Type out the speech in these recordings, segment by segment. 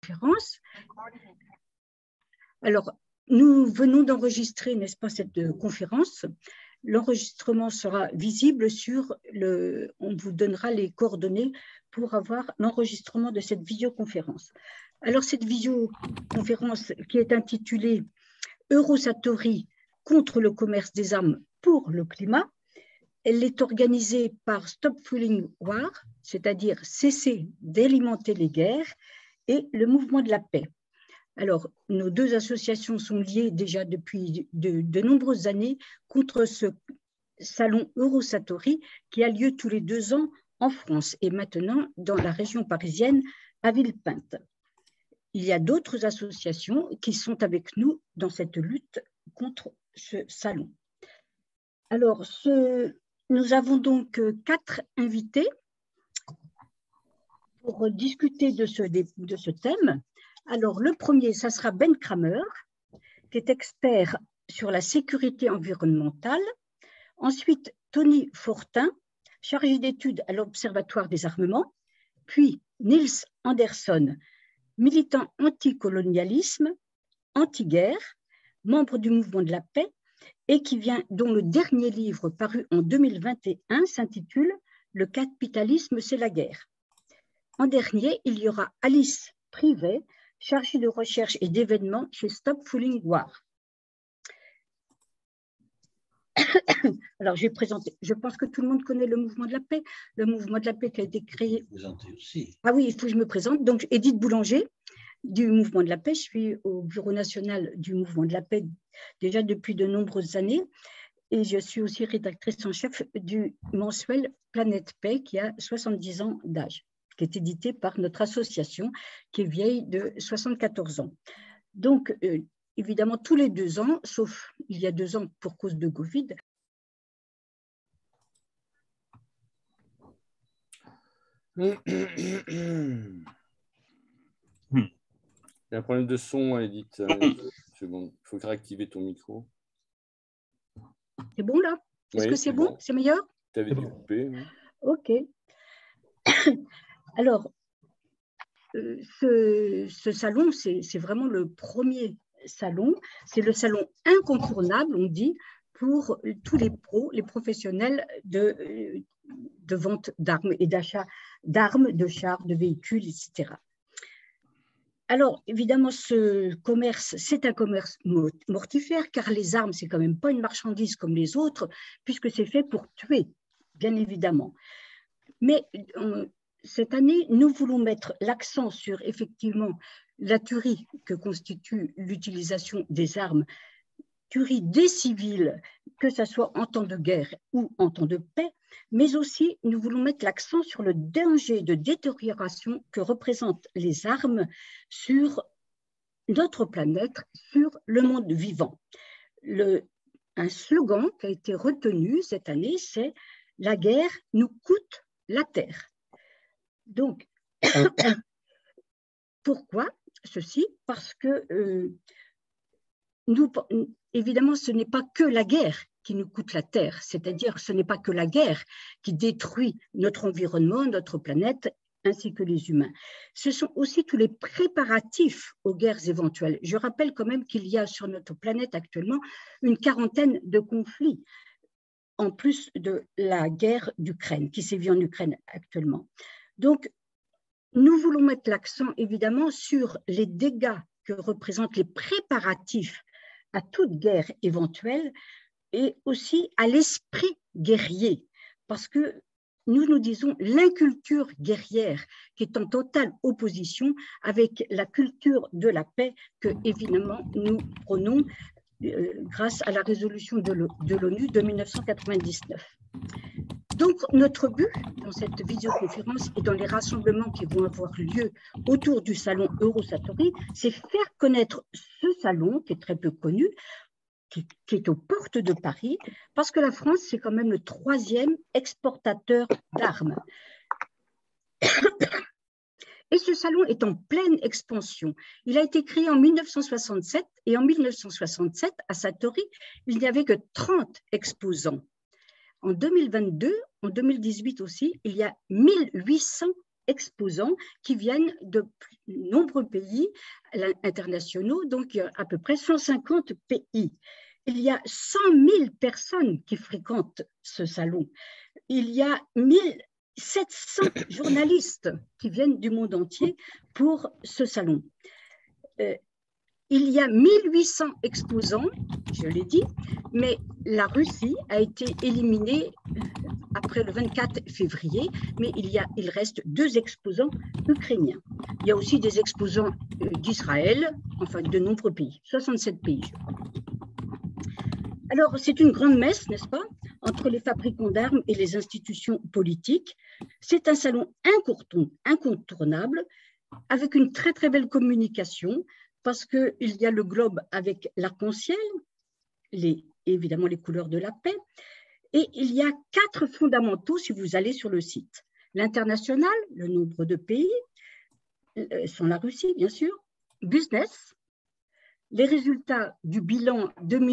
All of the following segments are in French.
conférence. Alors, nous venons d'enregistrer, n'est-ce pas, cette conférence. L'enregistrement sera visible sur le... On vous donnera les coordonnées pour avoir l'enregistrement de cette visioconférence. Alors, cette visioconférence qui est intitulée « Eurosatori contre le commerce des armes pour le climat », elle est organisée par Stop Fueling War, c'est-à-dire cesser d'alimenter les guerres, et le mouvement de la paix. Alors, nos deux associations sont liées déjà depuis de nombreuses années contre ce salon Eurosatori qui a lieu tous les 2 ans en France et maintenant dans la région parisienne à Villepinte. Il y a d'autres associations qui sont avec nous dans cette lutte contre ce salon. Alors, nous avons donc 4 invités pour discuter de ce thème. Alors, le premier, ça sera Ben Kramer, qui est expert sur la sécurité environnementale. Ensuite, Tony Fortin, chargé d'études à l'Observatoire des armements. Puis, Niels Anderson, militant anticolonialisme, anti-guerre, membre du mouvement de la paix, et dont le dernier livre paru en 2021 s'intitule « Le capitalisme, c'est la guerre ». En dernier, il y aura Alice Privet, chargée de recherche et d'événements chez Stop Fueling War. Alors, je vais présenter. Je pense que tout le monde connaît le mouvement de la paix. Le mouvement de la paix qui a été créé. Aussi. Ah oui, il faut que je me présente. Donc, Edith Boulanger, du mouvement de la paix. Je suis au bureau national du mouvement de la paix déjà depuis de nombreuses années. Et je suis aussi rédactrice en chef du mensuel Planète Paix qui a 70 ans d'âge, qui est édité par notre association qui est vieille de 74 ans. Donc, évidemment, tous les 2 ans, sauf il y a 2 ans pour cause de Covid. Il y a un problème de son, Edith. Il faut réactiver ton micro. C'est bon là? Est-ce que c'est bon? C'est meilleur? Tu avais dû couper. Oui. OK. Alors, ce salon, c'est vraiment le premier salon. C'est le salon incontournable, on dit, pour tous les pros, les professionnels de vente d'armes et d'achat d'armes, de chars, de véhicules, etc. Alors, évidemment, ce commerce, c'est un commerce mortifère, car les armes, c'est quand même pas une marchandise comme les autres, puisque c'est fait pour tuer, bien évidemment. Mais cette année, nous voulons mettre l'accent sur, effectivement, la tuerie que constitue l'utilisation des armes, tuerie des civils, que ce soit en temps de guerre ou en temps de paix, mais aussi nous voulons mettre l'accent sur le danger de détérioration que représentent les armes sur notre planète, sur le monde vivant. Un slogan qui a été retenu cette année, c'est « La guerre nous coûte la terre ». Donc, pourquoi ceci? Parce que évidemment, ce n'est pas que la guerre qui nous coûte la terre, c'est-à-dire ce n'est pas que la guerre qui détruit notre environnement, notre planète, ainsi que les humains. Ce sont aussi tous les préparatifs aux guerres éventuelles. Je rappelle quand même qu'il y a sur notre planète actuellement une 40aine de conflits, en plus de la guerre d'Ukraine, qui sévit en Ukraine actuellement. Donc, nous voulons mettre l'accent évidemment sur les dégâts que représentent les préparatifs à toute guerre éventuelle et aussi à l'esprit guerrier, parce que nous disons l'inculture guerrière qui est en totale opposition avec la culture de la paix que, évidemment, nous prônons grâce à la résolution de l'ONU de 1999. Donc, notre but dans cette visioconférence et dans les rassemblements qui vont avoir lieu autour du salon Eurosatori, c'est faire connaître ce salon qui est très peu connu, qui est aux portes de Paris, parce que la France, c'est quand même le 3e exportateur d'armes. Et ce salon est en pleine expansion. Il a été créé en 1967 et en 1967, à Satori, il n'y avait que 30 exposants. En 2022, en 2018 aussi, il y a 1800 exposants qui viennent de nombreux pays internationaux, donc à peu près 150 pays. Il y a 100 000 personnes qui fréquentent ce salon. Il y a 1700 journalistes qui viennent du monde entier pour ce salon. Il y a 1800 exposants, je l'ai dit, mais la Russie a été éliminée après le 24 février, mais il reste 2 exposants ukrainiens. Il y a aussi des exposants d'Israël, enfin de nombreux pays, 67 pays, je crois. Alors, c'est une grande messe, n'est-ce pas, entre les fabricants d'armes et les institutions politiques. C'est un salon incontournable, avec une très, très belle communication, parce qu'il y a le globe avec l'arc-en-ciel, évidemment les couleurs de la paix, et il y a 4 fondamentaux si vous allez sur le site. L'international, le nombre de pays, sans la Russie bien sûr, business, les résultats du bilan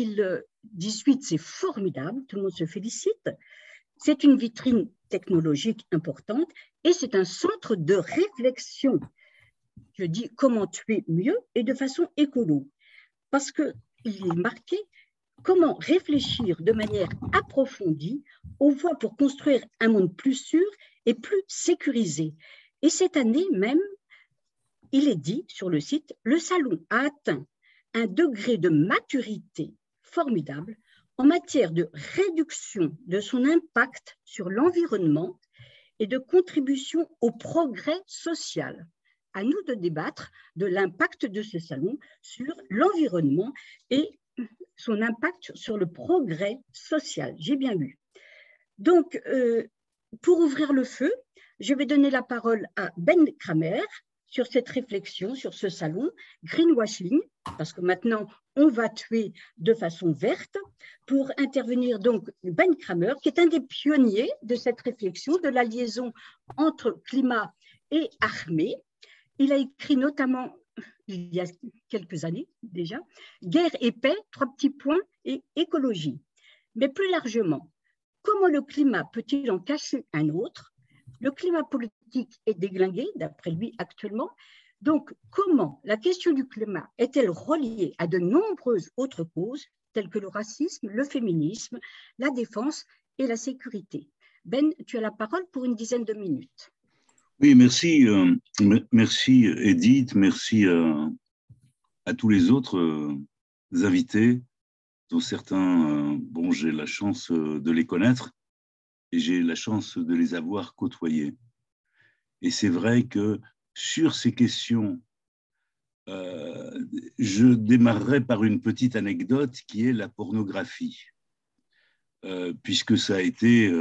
2018, c'est formidable, tout le monde se félicite, c'est une vitrine technologique importante et c'est un centre de réflexion. Je dis comment tuer mieux et de façon écolo, parce qu'il est marqué comment réfléchir de manière approfondie aux voies pour construire un monde plus sûr et plus sécurisé. Et cette année même, il est dit sur le site, le salon a atteint un degré de maturité formidable en matière de réduction de son impact sur l'environnement et de contribution au progrès social. À nous de débattre de l'impact de ce salon sur l'environnement et son impact sur le progrès social. J'ai bien lu. Donc, pour ouvrir le feu, je vais donner la parole à Ben Kramer sur cette réflexion, sur ce salon, greenwashing, parce que maintenant, on va tuer de façon verte, pour intervenir donc Ben Kramer, qui est un des pionniers de cette réflexion, de la liaison entre climat et armée. Il a écrit notamment, il y a quelques années déjà, Guerre et paix, 3 petits points, et écologie. Mais plus largement, comment le climat peut-il en cacher un autre? Le climat politique est déglingué, d'après lui, actuellement. Donc, comment la question du climat est-elle reliée à de nombreuses autres causes, telles que le racisme, le féminisme, la défense et la sécurité? Ben, tu as la parole pour une dizaine de minutes. Oui, merci, merci Edith, merci à tous les autres invités, dont certains, bon, j'ai la chance de les connaître et j'ai la chance de les avoir côtoyés. Et c'est vrai que sur ces questions, je démarrerai par une petite anecdote qui est la pornographie, puisque ça a été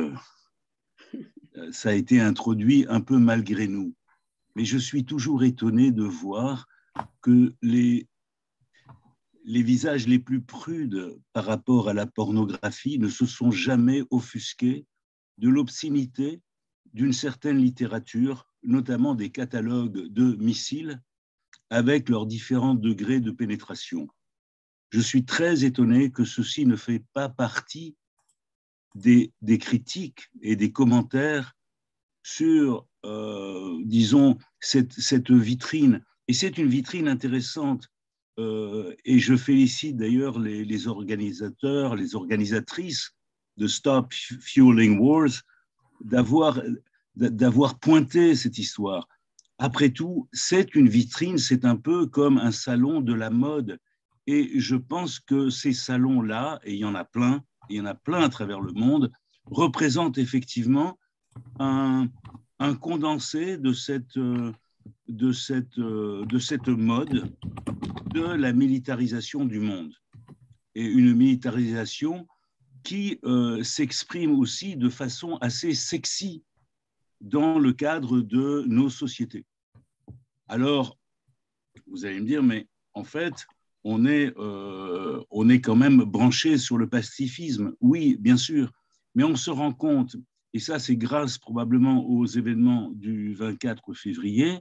introduit un peu malgré nous. Mais je suis toujours étonné de voir que les visages les plus prudes par rapport à la pornographie ne se sont jamais offusqués de l'obscénité d'une certaine littérature, notamment des catalogues de missiles avec leurs différents degrés de pénétration. Je suis très étonné que ceci ne fait pas partie des critiques et des commentaires sur, disons, cette vitrine. Et c'est une vitrine intéressante. Et je félicite d'ailleurs les organisateurs, les organisatrices de Stop Fueling Wars d'avoir pointé cette histoire. Après tout, c'est une vitrine, c'est un peu comme un salon de la mode. Et je pense que ces salons-là, et il y en a plein à travers le monde, représentent effectivement un condensé de cette mode de la militarisation du monde. Et une militarisation qui s'exprime aussi de façon assez sexy dans le cadre de nos sociétés. Alors, vous allez me dire, mais en fait, on est quand même branché sur le pacifisme. Oui, bien sûr, mais on se rend compte, et ça c'est grâce probablement aux événements du 24 février,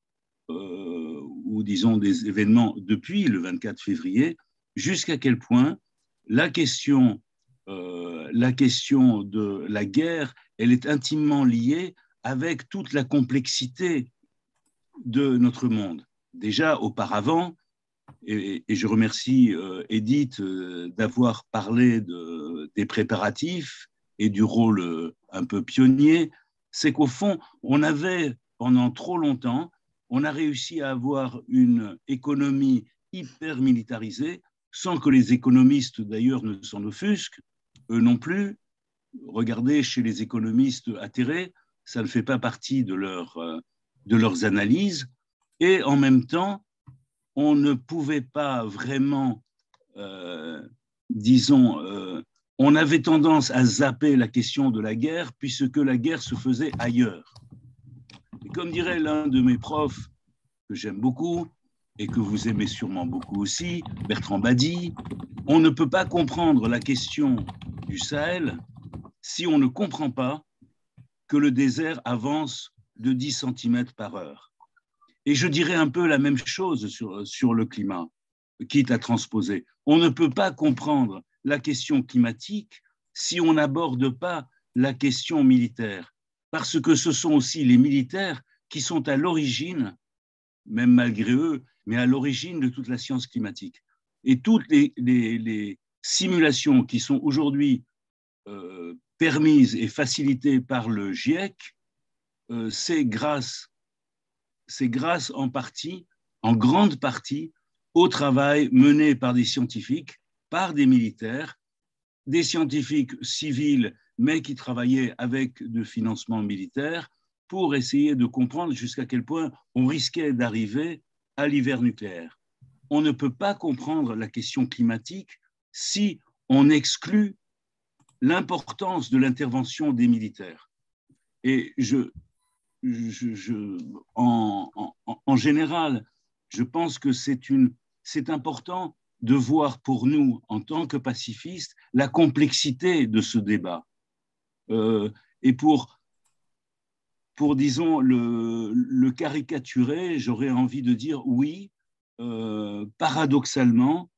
ou disons des événements depuis le 24 février, jusqu'à quel point la question de la guerre, elle est intimement liée avec toute la complexité de notre monde. Déjà, auparavant, et je remercie Edith d'avoir parlé des préparatifs et du rôle un peu pionnier, c'est qu'au fond, on avait, pendant trop longtemps, on a réussi à avoir une économie hyper militarisée, sans que les économistes d'ailleurs ne s'en offusquent, eux non plus. Regardez chez les économistes atterrés, ça ne fait pas partie de leurs analyses. Et en même temps, on ne pouvait pas vraiment, on avait tendance à zapper la question de la guerre puisque la guerre se faisait ailleurs. Et comme dirait l'un de mes profs que j'aime beaucoup et que vous aimez sûrement beaucoup aussi, Bertrand Badi, on ne peut pas comprendre la question du Sahel si on ne comprend pas que le désert avance de 10 cm par heure. Et je dirais un peu la même chose sur le climat, quitte à transposer. On ne peut pas comprendre la question climatique si on n'aborde pas la question militaire, parce que ce sont aussi les militaires qui sont à l'origine, même malgré eux, mais à l'origine de toute la science climatique. Et toutes les simulations qui sont aujourd'hui permises et facilitées par le GIEC, c'est grâce en partie, en grande partie, au travail mené par des scientifiques, par des militaires, des scientifiques civils, mais qui travaillaient avec de financement militaire pour essayer de comprendre jusqu'à quel point on risquait d'arriver à l'hiver nucléaire. On ne peut pas comprendre la question climatique si on exclut l'importance de l'intervention des militaires. Et en général, je pense que c'est important de voir pour nous, en tant que pacifistes, la complexité de ce débat. Et pour disons, le caricaturer, j'aurais envie de dire oui, paradoxalement,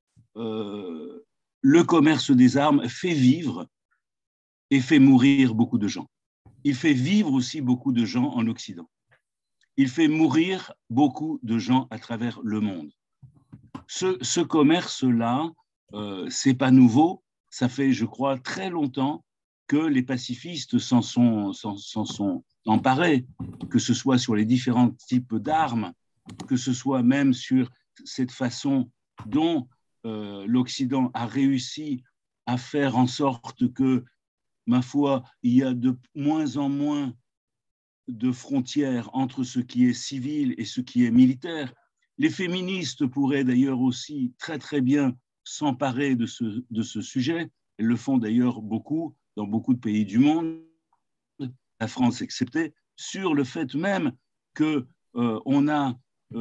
le commerce des armes fait vivre et fait mourir beaucoup de gens. Il fait vivre aussi beaucoup de gens en Occident. Il fait mourir beaucoup de gens à travers le monde. Ce commerce-là, c'est pas nouveau. Ça fait, je crois, très longtemps que les pacifistes s'en sont emparés, que ce soit sur les différents types d'armes, que ce soit même sur cette façon dont l'Occident a réussi à faire en sorte que, ma foi, il y a de moins en moins de frontières entre ce qui est civil et ce qui est militaire. Les féministes pourraient d'ailleurs aussi très très bien s'emparer de ce sujet. Elles le font d'ailleurs beaucoup dans beaucoup de pays du monde, la France exceptée, sur le fait même que on a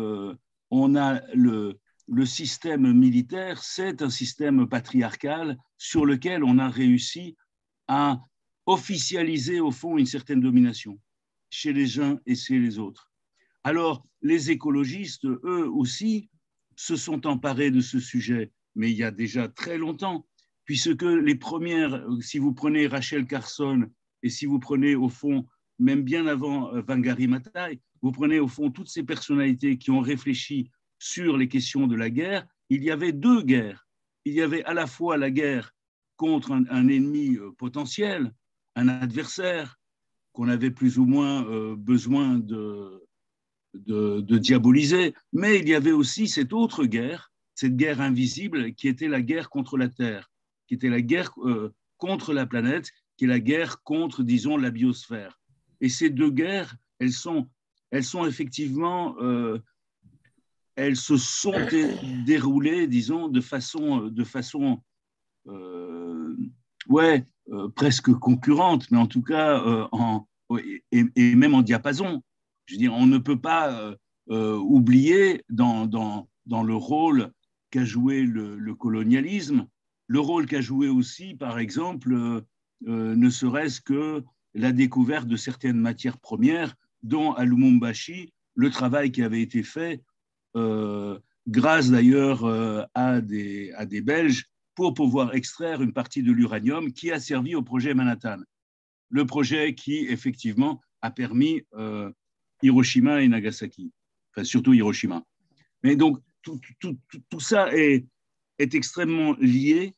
le système militaire, c'est un système patriarcal sur lequel on a réussi à officialiser au fond une certaine domination chez les uns et chez les autres. Alors, les écologistes, eux aussi, se sont emparés de ce sujet, mais il y a déjà très longtemps, puisque les premières, si vous prenez Rachel Carson et si vous prenez au fond, même bien avant Wangari Maathai, vous prenez au fond toutes ces personnalités qui ont réfléchi sur les questions de la guerre, il y avait deux guerres. Il y avait à la fois la guerre contre un ennemi potentiel, un adversaire qu'on avait plus ou moins besoin de diaboliser, mais il y avait aussi cette autre guerre, cette guerre invisible qui était la guerre contre la Terre, qui était la guerre contre la planète, qui est la guerre contre, disons, la biosphère. Et ces deux guerres, elles sont effectivement, elles se sont déroulées, disons, de façon presque concurrente, mais en tout cas, et même en diapason. Je veux dire, on ne peut pas oublier dans le rôle qu'a joué le colonialisme, le rôle qu'a joué aussi, par exemple, ne serait-ce que la découverte de certaines matières premières, dont à Lumumbashi, le travail qui avait été fait, grâce d'ailleurs à des Belges, pour pouvoir extraire une partie de l'uranium qui a servi au projet Manhattan. Le projet qui, effectivement, a permis Hiroshima et Nagasaki, enfin surtout Hiroshima. Mais donc, tout ça est extrêmement lié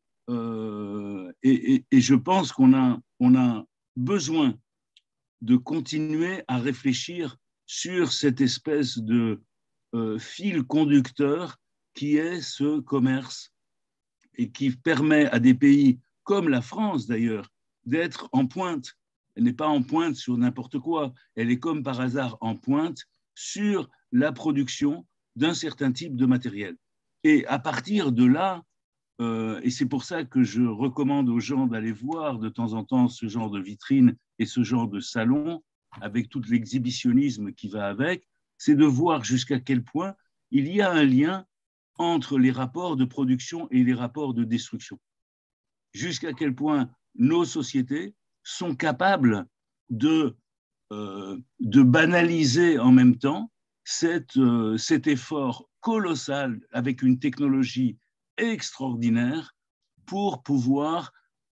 et je pense qu'on a besoin de continuer à réfléchir sur cette espèce de fil conducteur qui est ce commerce et qui permet à des pays comme la France d'ailleurs d'être en pointe. Elle n'est pas en pointe sur n'importe quoi, elle est comme par hasard en pointe sur la production d'un certain type de matériel. Et à partir de là, et c'est pour ça que je recommande aux gens d'aller voir de temps en temps ce genre de vitrine et ce genre de salon, avec tout l'exhibitionnisme qui va avec, c'est de voir jusqu'à quel point il y a un lien entre les rapports de production et les rapports de destruction. Jusqu'à quel point nos sociétés sont capables de banaliser en même temps cet effort colossal avec une technologie extraordinaire pour pouvoir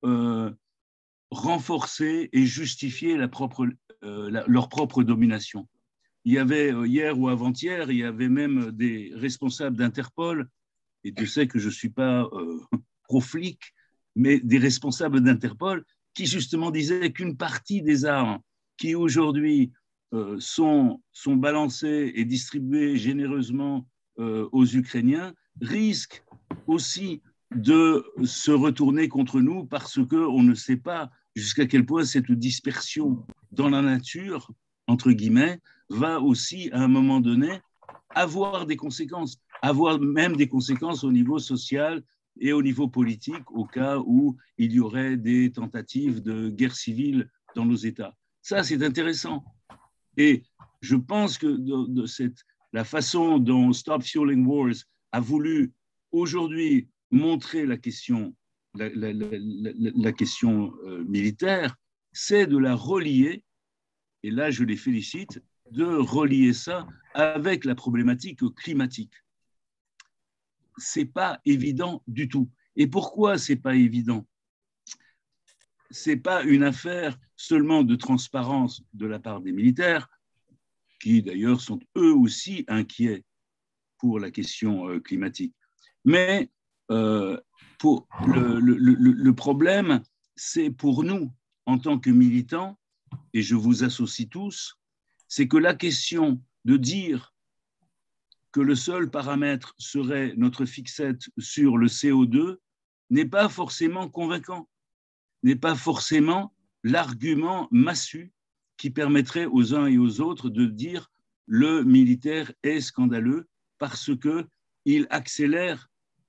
renforcer et justifier leur propre domination. Il y avait hier ou avant-hier, il y avait même des responsables d'Interpol, et Dieu sait que je ne suis pas pro-flic, mais des responsables d'Interpol qui justement disaient qu'une partie des armes qui aujourd'hui sont balancées et distribuées généreusement aux Ukrainiens risquent aussi de se retourner contre nous parce qu'on ne sait pas jusqu'à quel point cette dispersion dans la nature, entre guillemets, va aussi à un moment donné avoir des conséquences, avoir même des conséquences au niveau social et au niveau politique au cas où il y aurait des tentatives de guerre civile dans nos États. Ça, c'est intéressant. Et je pense que la façon dont Stop Fueling Wars a voulu aujourd'hui montrer la question, la question militaire, c'est de la relier, et là je les félicite, de relier ça avec la problématique climatique. C'est pas évident du tout. Et pourquoi c'est pas évident? C'est pas une affaire seulement de transparence de la part des militaires, qui d'ailleurs sont eux aussi inquiets pour la question climatique. Mais pour le problème, c'est pour nous, en tant que militants, et je vous associe tous, c'est que la question de dire que le seul paramètre serait notre fixette sur le CO2 n'est pas forcément convaincant, n'est pas forcément l'argument massu qui permettrait aux uns et aux autres de dire le militaire est scandaleux parce qu'il accélère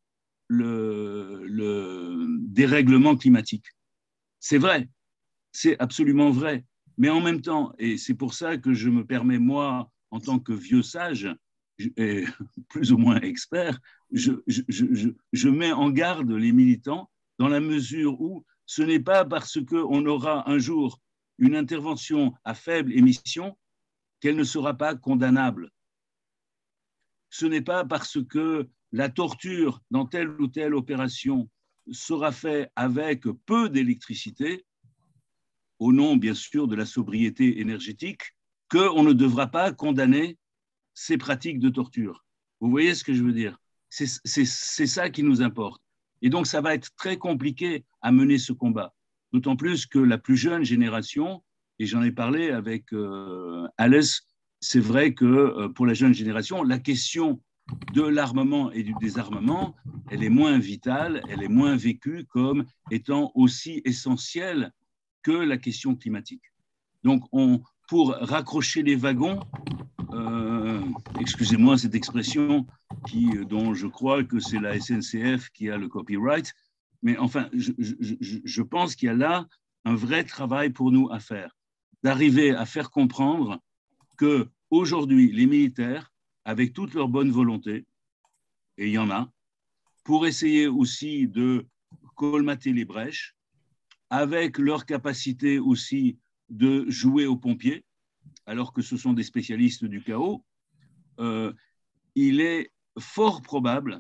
le dérèglement climatique. C'est vrai, c'est absolument vrai. Mais en même temps, et c'est pour ça que je me permets, moi, en tant que vieux sage, et plus ou moins expert, je mets en garde les militants dans la mesure où ce n'est pas parce qu'on aura un jour une intervention à faible émission qu'elle ne sera pas condamnable. Ce n'est pas parce que la torture dans telle ou telle opération sera faite avec peu d'électricité, au nom bien sûr de la sobriété énergétique, qu'on ne devra pas condamner ces pratiques de torture. Vous voyez ce que je veux dire? C'est ça qui nous importe. Et donc, ça va être très compliqué à mener ce combat. D'autant plus que la plus jeune génération, et j'en ai parlé avec Alice, c'est vrai que pour la jeune génération, la question de l'armement et du désarmement, elle est moins vitale, elle est moins vécue comme étant aussi essentielle que la question climatique. Donc, pour raccrocher les wagons, excusez-moi cette expression dont je crois que c'est la SNCF qui a le copyright, mais enfin, je pense qu'il y a là un vrai travail pour nous à faire, d'arriver à faire comprendre qu'aujourd'hui, les militaires, avec toute leur bonne volonté, et il y en a, pour essayer aussi de colmater les brèches, avec leur capacité aussi de jouer aux pompiers, alors que ce sont des spécialistes du chaos, il est fort probable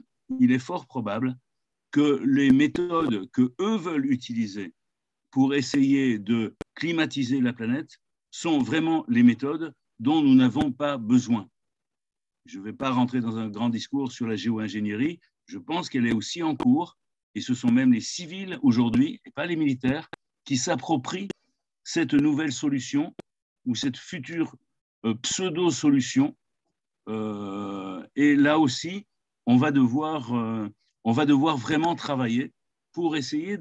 que les méthodes que eux veulent utiliser pour essayer de climatiser la planète sont vraiment les méthodes dont nous n'avons pas besoin. Je ne vais pas rentrer dans un grand discours sur la géo-ingénierie. Je pense qu'elle est aussi en cours, et ce sont même les civils aujourd'hui, et pas les militaires, qui s'approprient cette nouvelle solution ou cette future pseudo-solution. Et là aussi, on va devoir vraiment travailler pour essayer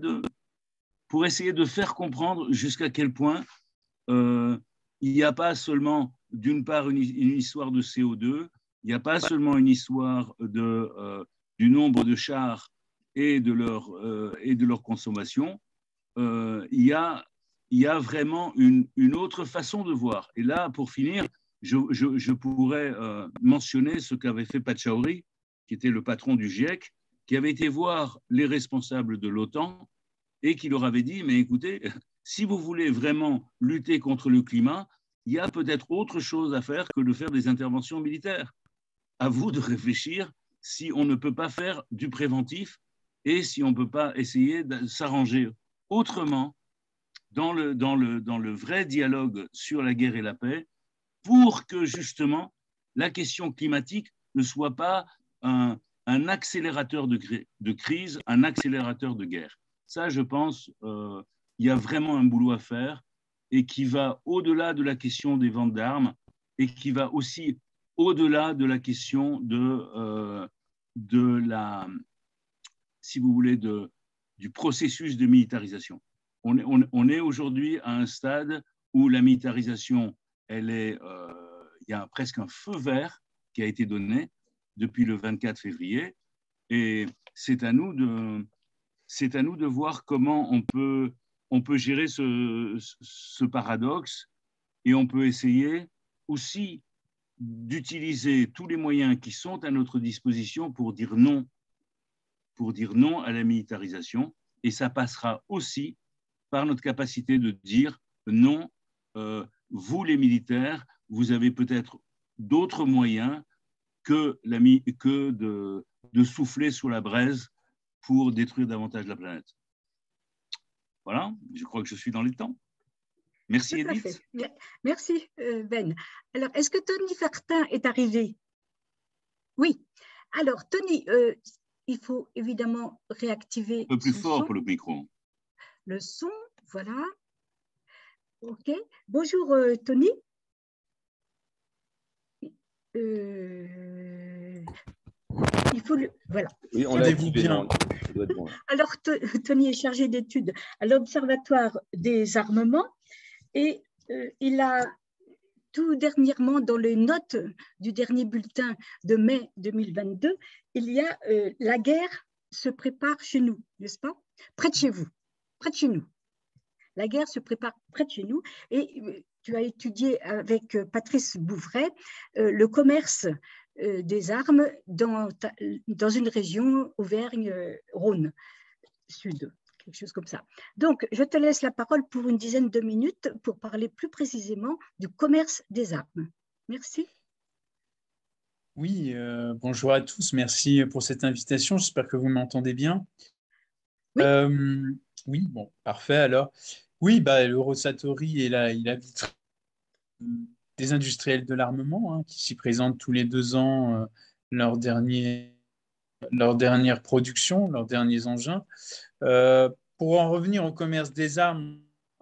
de faire comprendre jusqu'à quel point il n'y a pas seulement, d'une part, une histoire de CO2, il n'y a pas seulement une histoire du nombre de chars et de leur consommation. Il y a vraiment une autre façon de voir. Et là, pour finir, je pourrais mentionner ce qu'avait fait Pachauri, qui était le patron du GIEC, qui avait été voir les responsables de l'OTAN et qui leur avait dit, mais écoutez, si vous voulez vraiment lutter contre le climat, il y a peut-être autre chose à faire que de faire des interventions militaires. À vous de réfléchir si on ne peut pas faire du préventif et si on ne peut pas essayer de s'arranger autrement dans le vrai dialogue sur la guerre et la paix pour que justement la question climatique ne soit pas un accélérateur de crise, un accélérateur de guerre. Ça, je pense, il y a vraiment un boulot à faire et qui va au-delà de la question des ventes d'armes et qui va aussi au-delà de la question de la, si vous voulez, du processus de militarisation. On est aujourd'hui à un stade où la militarisation, il y a presque un feu vert qui a été donné depuis le 24 février et c'est à nous de voir comment on peut gérer ce paradoxe et on peut essayer aussi d'utiliser tous les moyens qui sont à notre disposition pour dire non à la militarisation. Et ça passera aussi par notre capacité de dire non, vous les militaires, vous avez peut-être d'autres moyens que de souffler sous la braise pour détruire davantage la planète. Voilà, je crois que je suis dans les temps. Merci Edith. Merci Ben. Alors, est-ce que Tony Fertin est arrivé? Oui. Alors, Tony, il faut évidemment réactiver un peu plus fort son pour le micro. Le son, voilà. OK. Bonjour Tony. Il faut voilà. Oui, on l'a activé bien. Bon, alors, Tony est chargé d'études à l'Observatoire des armements et il a tout dernièrement, dans les notes du dernier bulletin de mai 2022, il y a la guerre se prépare chez nous, n'est-ce pas? Près de chez vous, près de chez nous. La guerre se prépare près de chez nous et tu as étudié avec Patrice Bouvray le commerce des armes dans une région Auvergne-Rhône Sud, quelque chose comme ça. Donc, je te laisse la parole pour une dizaine de minutes pour parler plus précisément du commerce des armes. Merci. Oui, bonjour à tous. Merci pour cette invitation. J'espère que vous m'entendez bien. Oui. Oui, bon, parfait. Alors, oui, le Rosatori il a des industriels de l'armement qui s'y présentent tous les 2 ans leur dernière production, leurs derniers engins. Pour en revenir au commerce des armes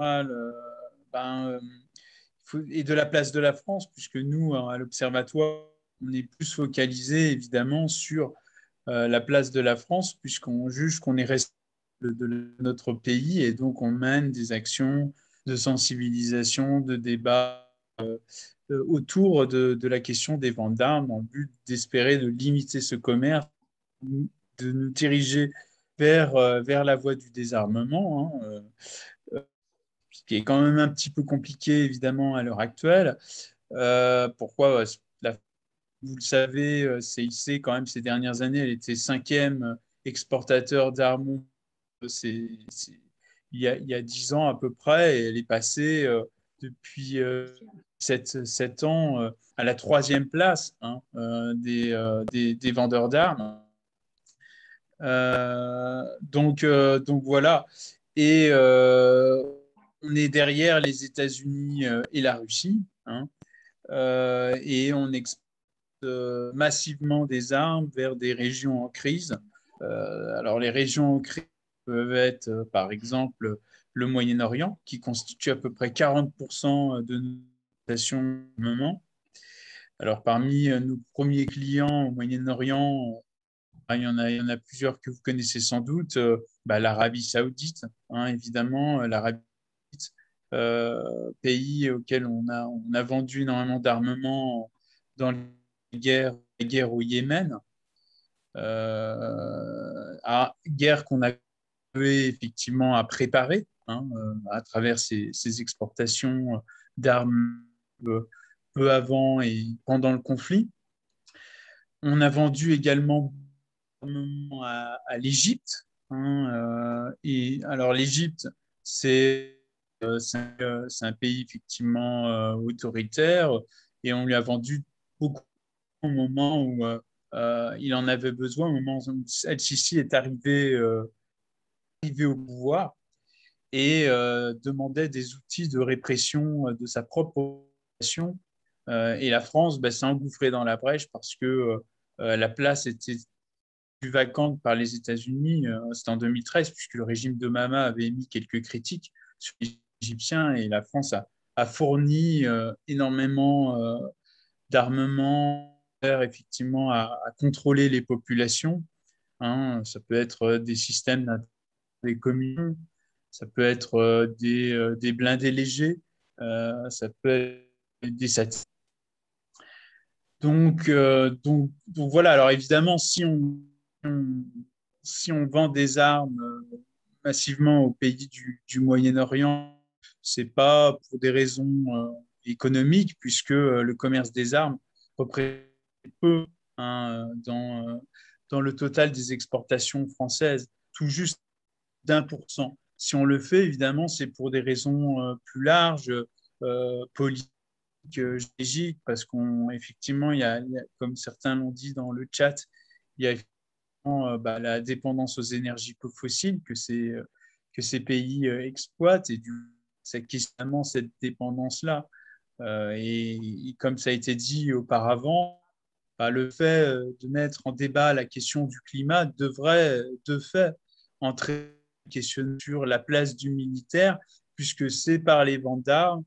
et de la place de la France, puisque nous, à l'Observatoire, on est plus focalisé évidemment sur la place de la France, puisqu'on juge qu'on est responsable de notre pays et donc on mène des actions de sensibilisation, de débat autour de la question des ventes d'armes en but d'espérer de limiter ce commerce, de nous diriger vers la voie du désarmement, ce qui est quand même un petit peu compliqué évidemment à l'heure actuelle. Pourquoi vous le savez, CIC, quand même, ces dernières années, elle était 5e exportateur d'armes il y a 10 ans à peu près, et elle est passée depuis 7 ans à la 3e place des vendeurs d'armes. Donc voilà. Et on est derrière les États-Unis et la Russie, hein, et on exporte massivement des armes vers des régions en crise. Alors, les régions en crise peuvent être, par exemple, le Moyen-Orient, qui constitue à peu près 40% de nos exportations au moment. Alors, parmi nos premiers clients au Moyen-Orient, il y en a plusieurs que vous connaissez sans doute. L'Arabie Saoudite, hein, évidemment, l'Arabie Saoudite, pays auquel on a vendu énormément d'armements dans la guerre au Yémen, guerre qu'on a effectivement à préparer, hein, à travers ces exportations d'armes peu avant et pendant le conflit. On a vendu également à l'Égypte, hein, et alors l'Égypte, c'est un pays effectivement autoritaire, et on lui a vendu beaucoup au moment où il en avait besoin, au moment où El-Sisi est arrivé au pouvoir, et demandait des outils de répression de sa propre population. Et la France s'est engouffrée dans la brèche parce que la place était plus vacante par les États-Unis. C'était en 2013, puisque le régime d'Obama avait émis quelques critiques sur les Égyptiens, et la France a fourni énormément d'armements effectivement à contrôler les populations. Hein. Ça peut être des systèmes des communes, ça peut être des blindés légers, ça peut être des satellites. Donc voilà, alors évidemment, si on vend des armes massivement aux pays du Moyen-Orient, c'est pas pour des raisons économiques, puisque le commerce des armes représente peu, hein, dans le total des exportations françaises, tout juste d'1%. Si on le fait, évidemment, c'est pour des raisons plus larges, politiques, stratégiques, parce qu'effectivement, comme certains l'ont dit dans le chat, il y a la dépendance aux énergies fossiles que ces pays exploitent, et c'est questionnement cette dépendance-là. Et comme ça a été dit auparavant, le fait de mettre en débat la question du climat devrait de fait entrer en question sur la place du militaire, puisque c'est par les ventes d'armes,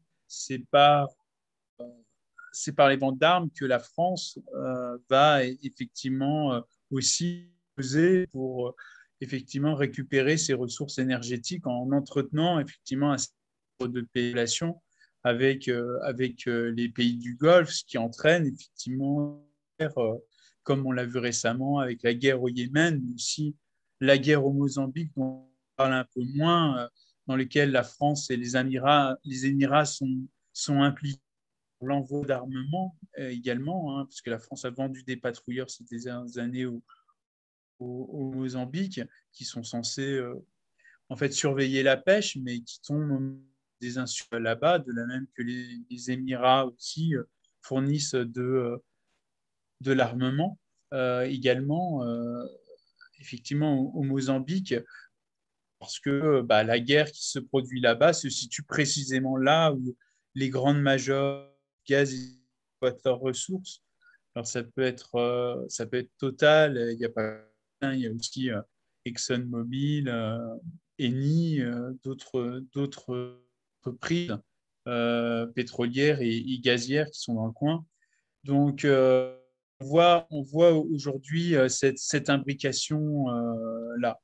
c'est par les ventes d'armes que la France va effectivement aussi peser pour effectivement récupérer ses ressources énergétiques en entretenant effectivement un certain nombre de populations avec les pays du Golfe, ce qui entraîne effectivement, comme on l'a vu récemment avec la guerre au Yémen, mais aussi la guerre au Mozambique, dont on parle un peu moins, dans lesquelles la France et les Émirats sont impliqués. L'envoi d'armement également, hein, parce que la France a vendu des patrouilleurs ces dernières années au Mozambique, qui sont censés en fait surveiller la pêche, mais qui tombent des insultes là-bas, de la même que les Émirats aussi fournissent de l'armement également, effectivement, au Mozambique, parce que la guerre qui se produit là-bas se situe précisément là où les grandes majors gaz exploitent leurs ressources. Alors ça peut être Total, il y a aussi ExxonMobil, Eni, d'autres entreprises pétrolières et gazières qui sont dans le coin. Donc on voit aujourd'hui cette imbrication là.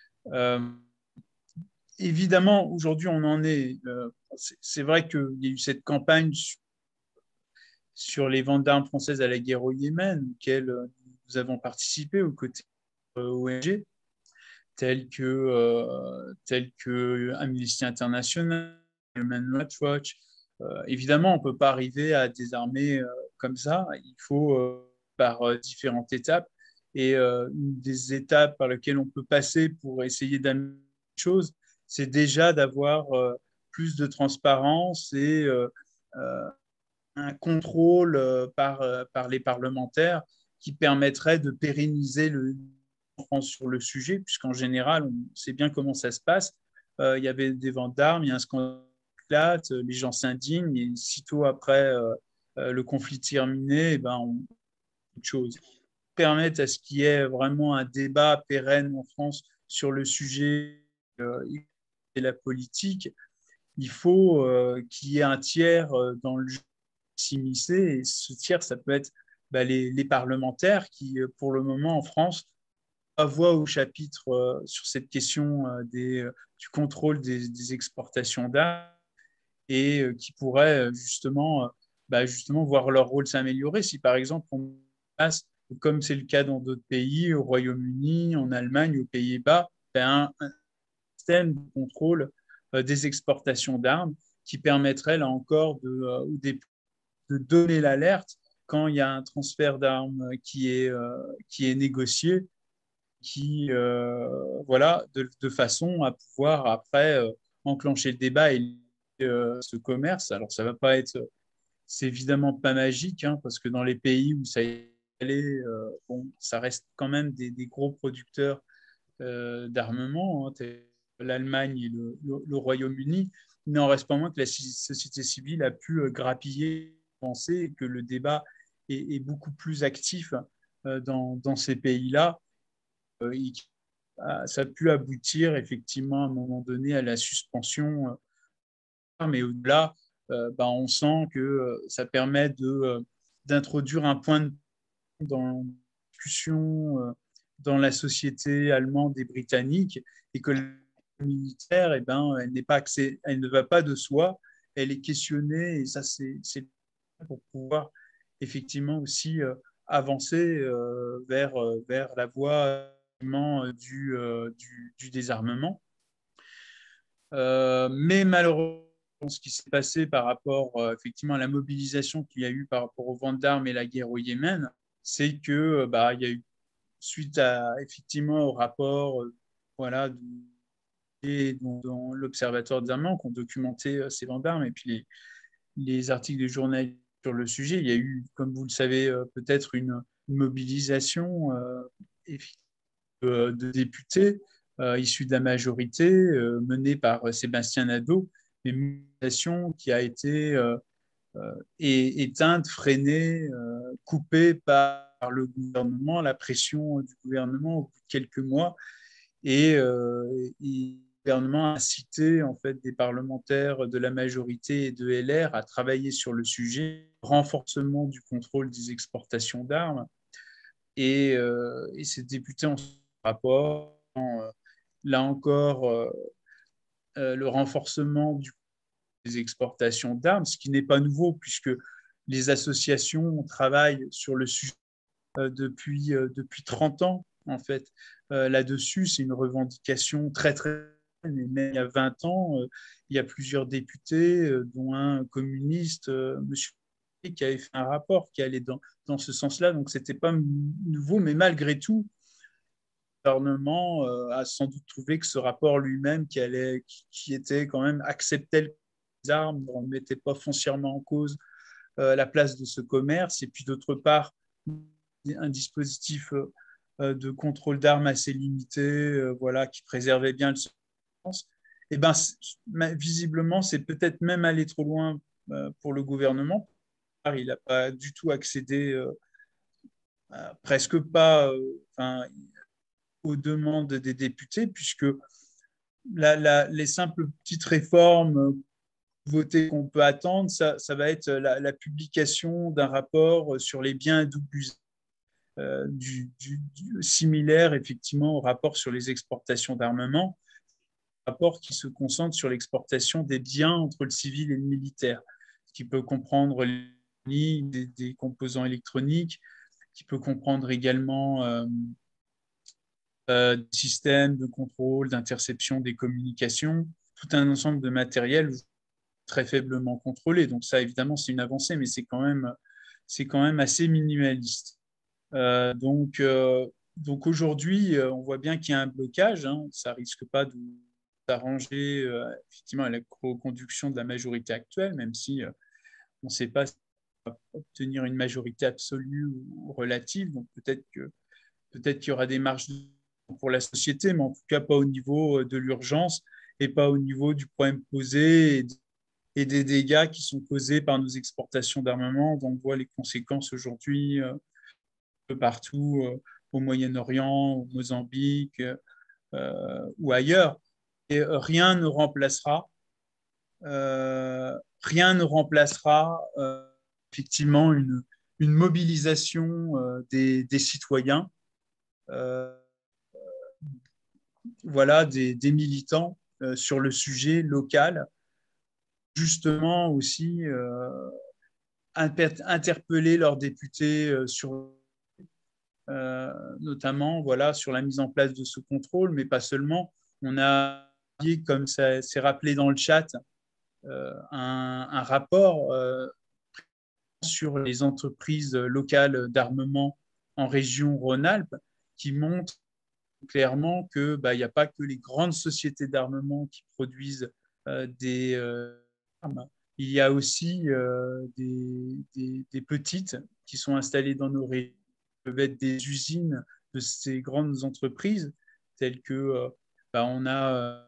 Évidemment, aujourd'hui, on en est. C'est vrai qu'il y a eu cette campagne sur les ventes d'armes françaises à la guerre au Yémen, auquel nous avons participé aux côtés ONG, tels que Amnesty International, Human Rights Watch. Évidemment, on ne peut pas arriver à désarmer comme ça. Il faut par différentes étapes. Et une des étapes par lesquelles on peut passer pour essayer d'améliorer les choses, c'est déjà d'avoir plus de transparence et un contrôle par les parlementaires qui permettrait de pérenniser le sur le sujet, puisqu'en général, on sait bien comment ça se passe. Il y avait des ventes d'armes, il y a un scandale éclate, les gens s'indignent, et sitôt après le conflit terminé, on autre chose. Permettre à ce qu'il y ait vraiment un débat pérenne en France sur le sujet et la politique, il faut qu'il y ait un tiers dans le jeu s'immiscer, et ce tiers, ça peut être les parlementaires qui, pour le moment, en France, voix au chapitre sur cette question du contrôle des exportations d'armes, et qui pourraient justement voir leur rôle s'améliorer si, par exemple, on passe, comme c'est le cas dans d'autres pays, au Royaume-Uni, en Allemagne, aux Pays-Bas, un système de contrôle des exportations d'armes qui permettrait, là encore, de donner l'alerte quand il y a un transfert d'armes qui est négocié, de façon à pouvoir après enclencher le débat et ce commerce. Alors, ça va pas être, c'est évidemment pas magique, hein, parce que dans les pays où ça est allé, ça reste quand même des gros producteurs d'armement, hein, l'Allemagne et le Royaume-Uni, il n'en reste pas moins que la société civile a pu grappiller, penser, et que le débat est beaucoup plus actif dans ces pays-là. Ça a pu aboutir effectivement à un moment donné à la suspension, mais au-delà, on sent que ça permet d'introduire un point de dans la discussion dans la société allemande et britannique, et que la militaire, elle ne va pas de soi, elle est questionnée, et ça c'est pour pouvoir effectivement aussi avancer vers la voie du désarmement. Mais malheureusement, ce qui s'est passé par rapport effectivement à la mobilisation qu'il y a eu par rapport aux ventes d'armes et la guerre au Yémen, c'est que il y a eu, suite effectivement au rapport dans l'Observatoire des armements qui ont documenté ces ventes d'armes, et puis les articles de journal sur le sujet, il y a eu, comme vous le savez peut-être, une mobilisation de députés issus de la majorité menée par Sébastien Nadeau, une mobilisation qui a été éteinte, freinée, coupée par le gouvernement, la pression du gouvernement au bout de quelques mois, et le gouvernement a incité en fait des parlementaires de la majorité et de LR à travailler sur le sujet, renforcement du contrôle des exportations d'armes, et ces députés ont ce rapport, là encore, le renforcement des exportations d'armes, ce qui n'est pas nouveau puisque les associations travaillent sur le sujet depuis 30 ans, en fait. Là-dessus, c'est une revendication très, très... Mais même il y a 20 ans, il y a plusieurs députés, dont un communiste, monsieur, qui avait fait un rapport qui allait dans ce sens-là. Donc, ce n'était pas nouveau, mais malgré tout, le gouvernement a sans doute trouvé que ce rapport lui-même, qui était quand même acceptait les armes, ne remettait pas foncièrement en cause la place de ce commerce, et puis d'autre part, un dispositif de contrôle d'armes assez limité, qui préservait bien le sens. Et visiblement, c'est peut-être même aller trop loin pour le gouvernement. Il n'a pas du tout accédé, presque pas, aux demandes des députés, puisque les simples petites réformes votées qu'on peut attendre, ça va être la publication d'un rapport sur les biens à double usage, similaire effectivement au rapport sur les exportations d'armement, rapport qui se concentre sur l'exportation des biens entre le civil et le militaire, qui peut comprendre des composants électroniques, qui peut comprendre également des systèmes de contrôle, d'interception des communications, tout un ensemble de matériel très faiblement contrôlé. Donc ça, évidemment, c'est une avancée, mais c'est quand même assez minimaliste. Donc aujourd'hui, on voit bien qu'il y a un blocage. Hein, ça risque pas d'arranger effectivement la reconduction de la majorité actuelle, même si on ne sait pas si on va obtenir une majorité absolue ou relative. Donc peut-être qu'il y aura des marges pour la société, mais en tout cas pas au niveau de l'urgence et pas au niveau du problème posé et des dégâts qui sont causés par nos exportations d'armement, dont on voit les conséquences aujourd'hui un peu partout, au Moyen-Orient, au Mozambique ou ailleurs. Et rien ne remplacera effectivement une mobilisation des citoyens, voilà, des militants sur le sujet local, justement aussi interpeller leurs députés notamment voilà, sur la mise en place de ce contrôle, mais pas seulement. On a, comme ça s'est rappelé dans le chat, un rapport sur les entreprises locales d'armement en région Rhône-Alpes qui montre clairement que il n'y a pas que les grandes sociétés d'armement qui produisent des armes. Il y a aussi des petites qui sont installées dans nos régions, qui peuvent être des usines de ces grandes entreprises, telles que on a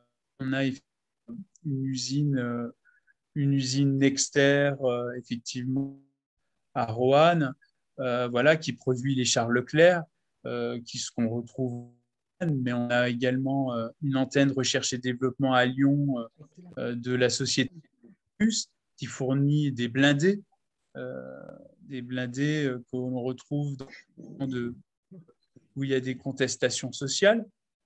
une usine Nexter, effectivement, à Roanne, voilà, qui produit les chars Leclerc, qu'on retrouve, mais on a également une antenne recherche et développement à Lyon de la société Plus, qui fournit des blindés qu'on retrouve où il y a des contestations sociales.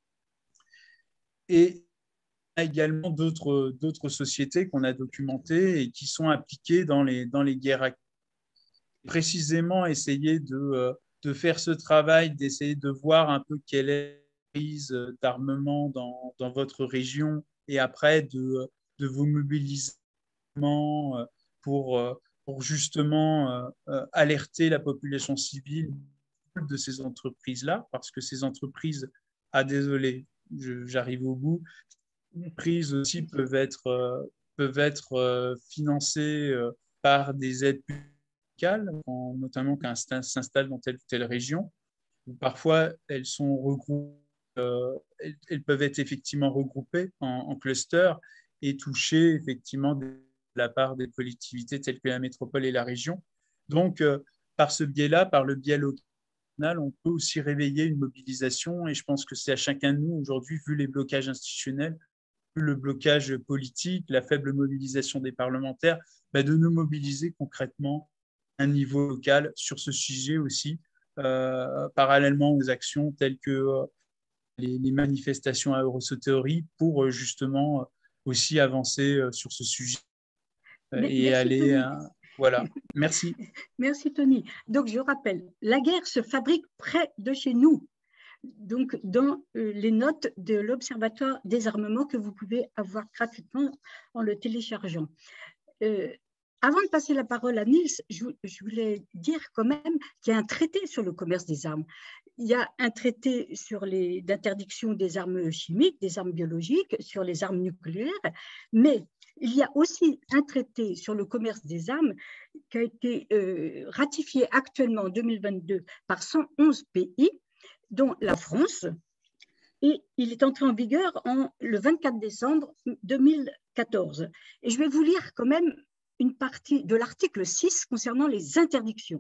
Et il y a également d'autres sociétés qu'on a documentées et qui sont impliquées dans les guerres actuelles. Précisément essayer de faire ce travail, d'essayer de voir un peu quelle est la prise d'armement dans votre région et après de vous mobiliser pour justement alerter la population civile de ces entreprises-là, parce que ces entreprises, désolé, j'arrive au bout, ces entreprises aussi peuvent être financées par des aides publiques, notamment quand elles s'installent dans telle ou telle région. Parfois, elles sont regroupées, elles peuvent être effectivement regroupées en clusters et toucher effectivement de la part des collectivités telles que la métropole et la région. Donc, par ce biais-là, par le biais local, on peut aussi réveiller une mobilisation et je pense que c'est à chacun de nous aujourd'hui, vu les blocages institutionnels, vu le blocage politique, la faible mobilisation des parlementaires, de nous mobiliser concrètement à un niveau local sur ce sujet aussi, parallèlement aux actions telles que les manifestations à Eurosauterie pour justement aussi avancer sur ce sujet et aller... voilà, merci. Merci Tony. Donc je rappelle, la guerre se fabrique près de chez nous. Donc dans les notes de l'Observatoire des armements que vous pouvez avoir gratuitement en le téléchargeant. Avant de passer la parole à Niels, je voulais dire quand même qu'il y a un traité sur le commerce des armes. Il y a un traité d'interdiction des armes chimiques, des armes biologiques, sur les armes nucléaires, mais il y a aussi un traité sur le commerce des armes qui a été ratifié actuellement en 2022 par 111 pays, dont la France, et il est entré en vigueur le 24 décembre 2014. Et je vais vous lire quand même une partie de l'article 6 concernant les interdictions.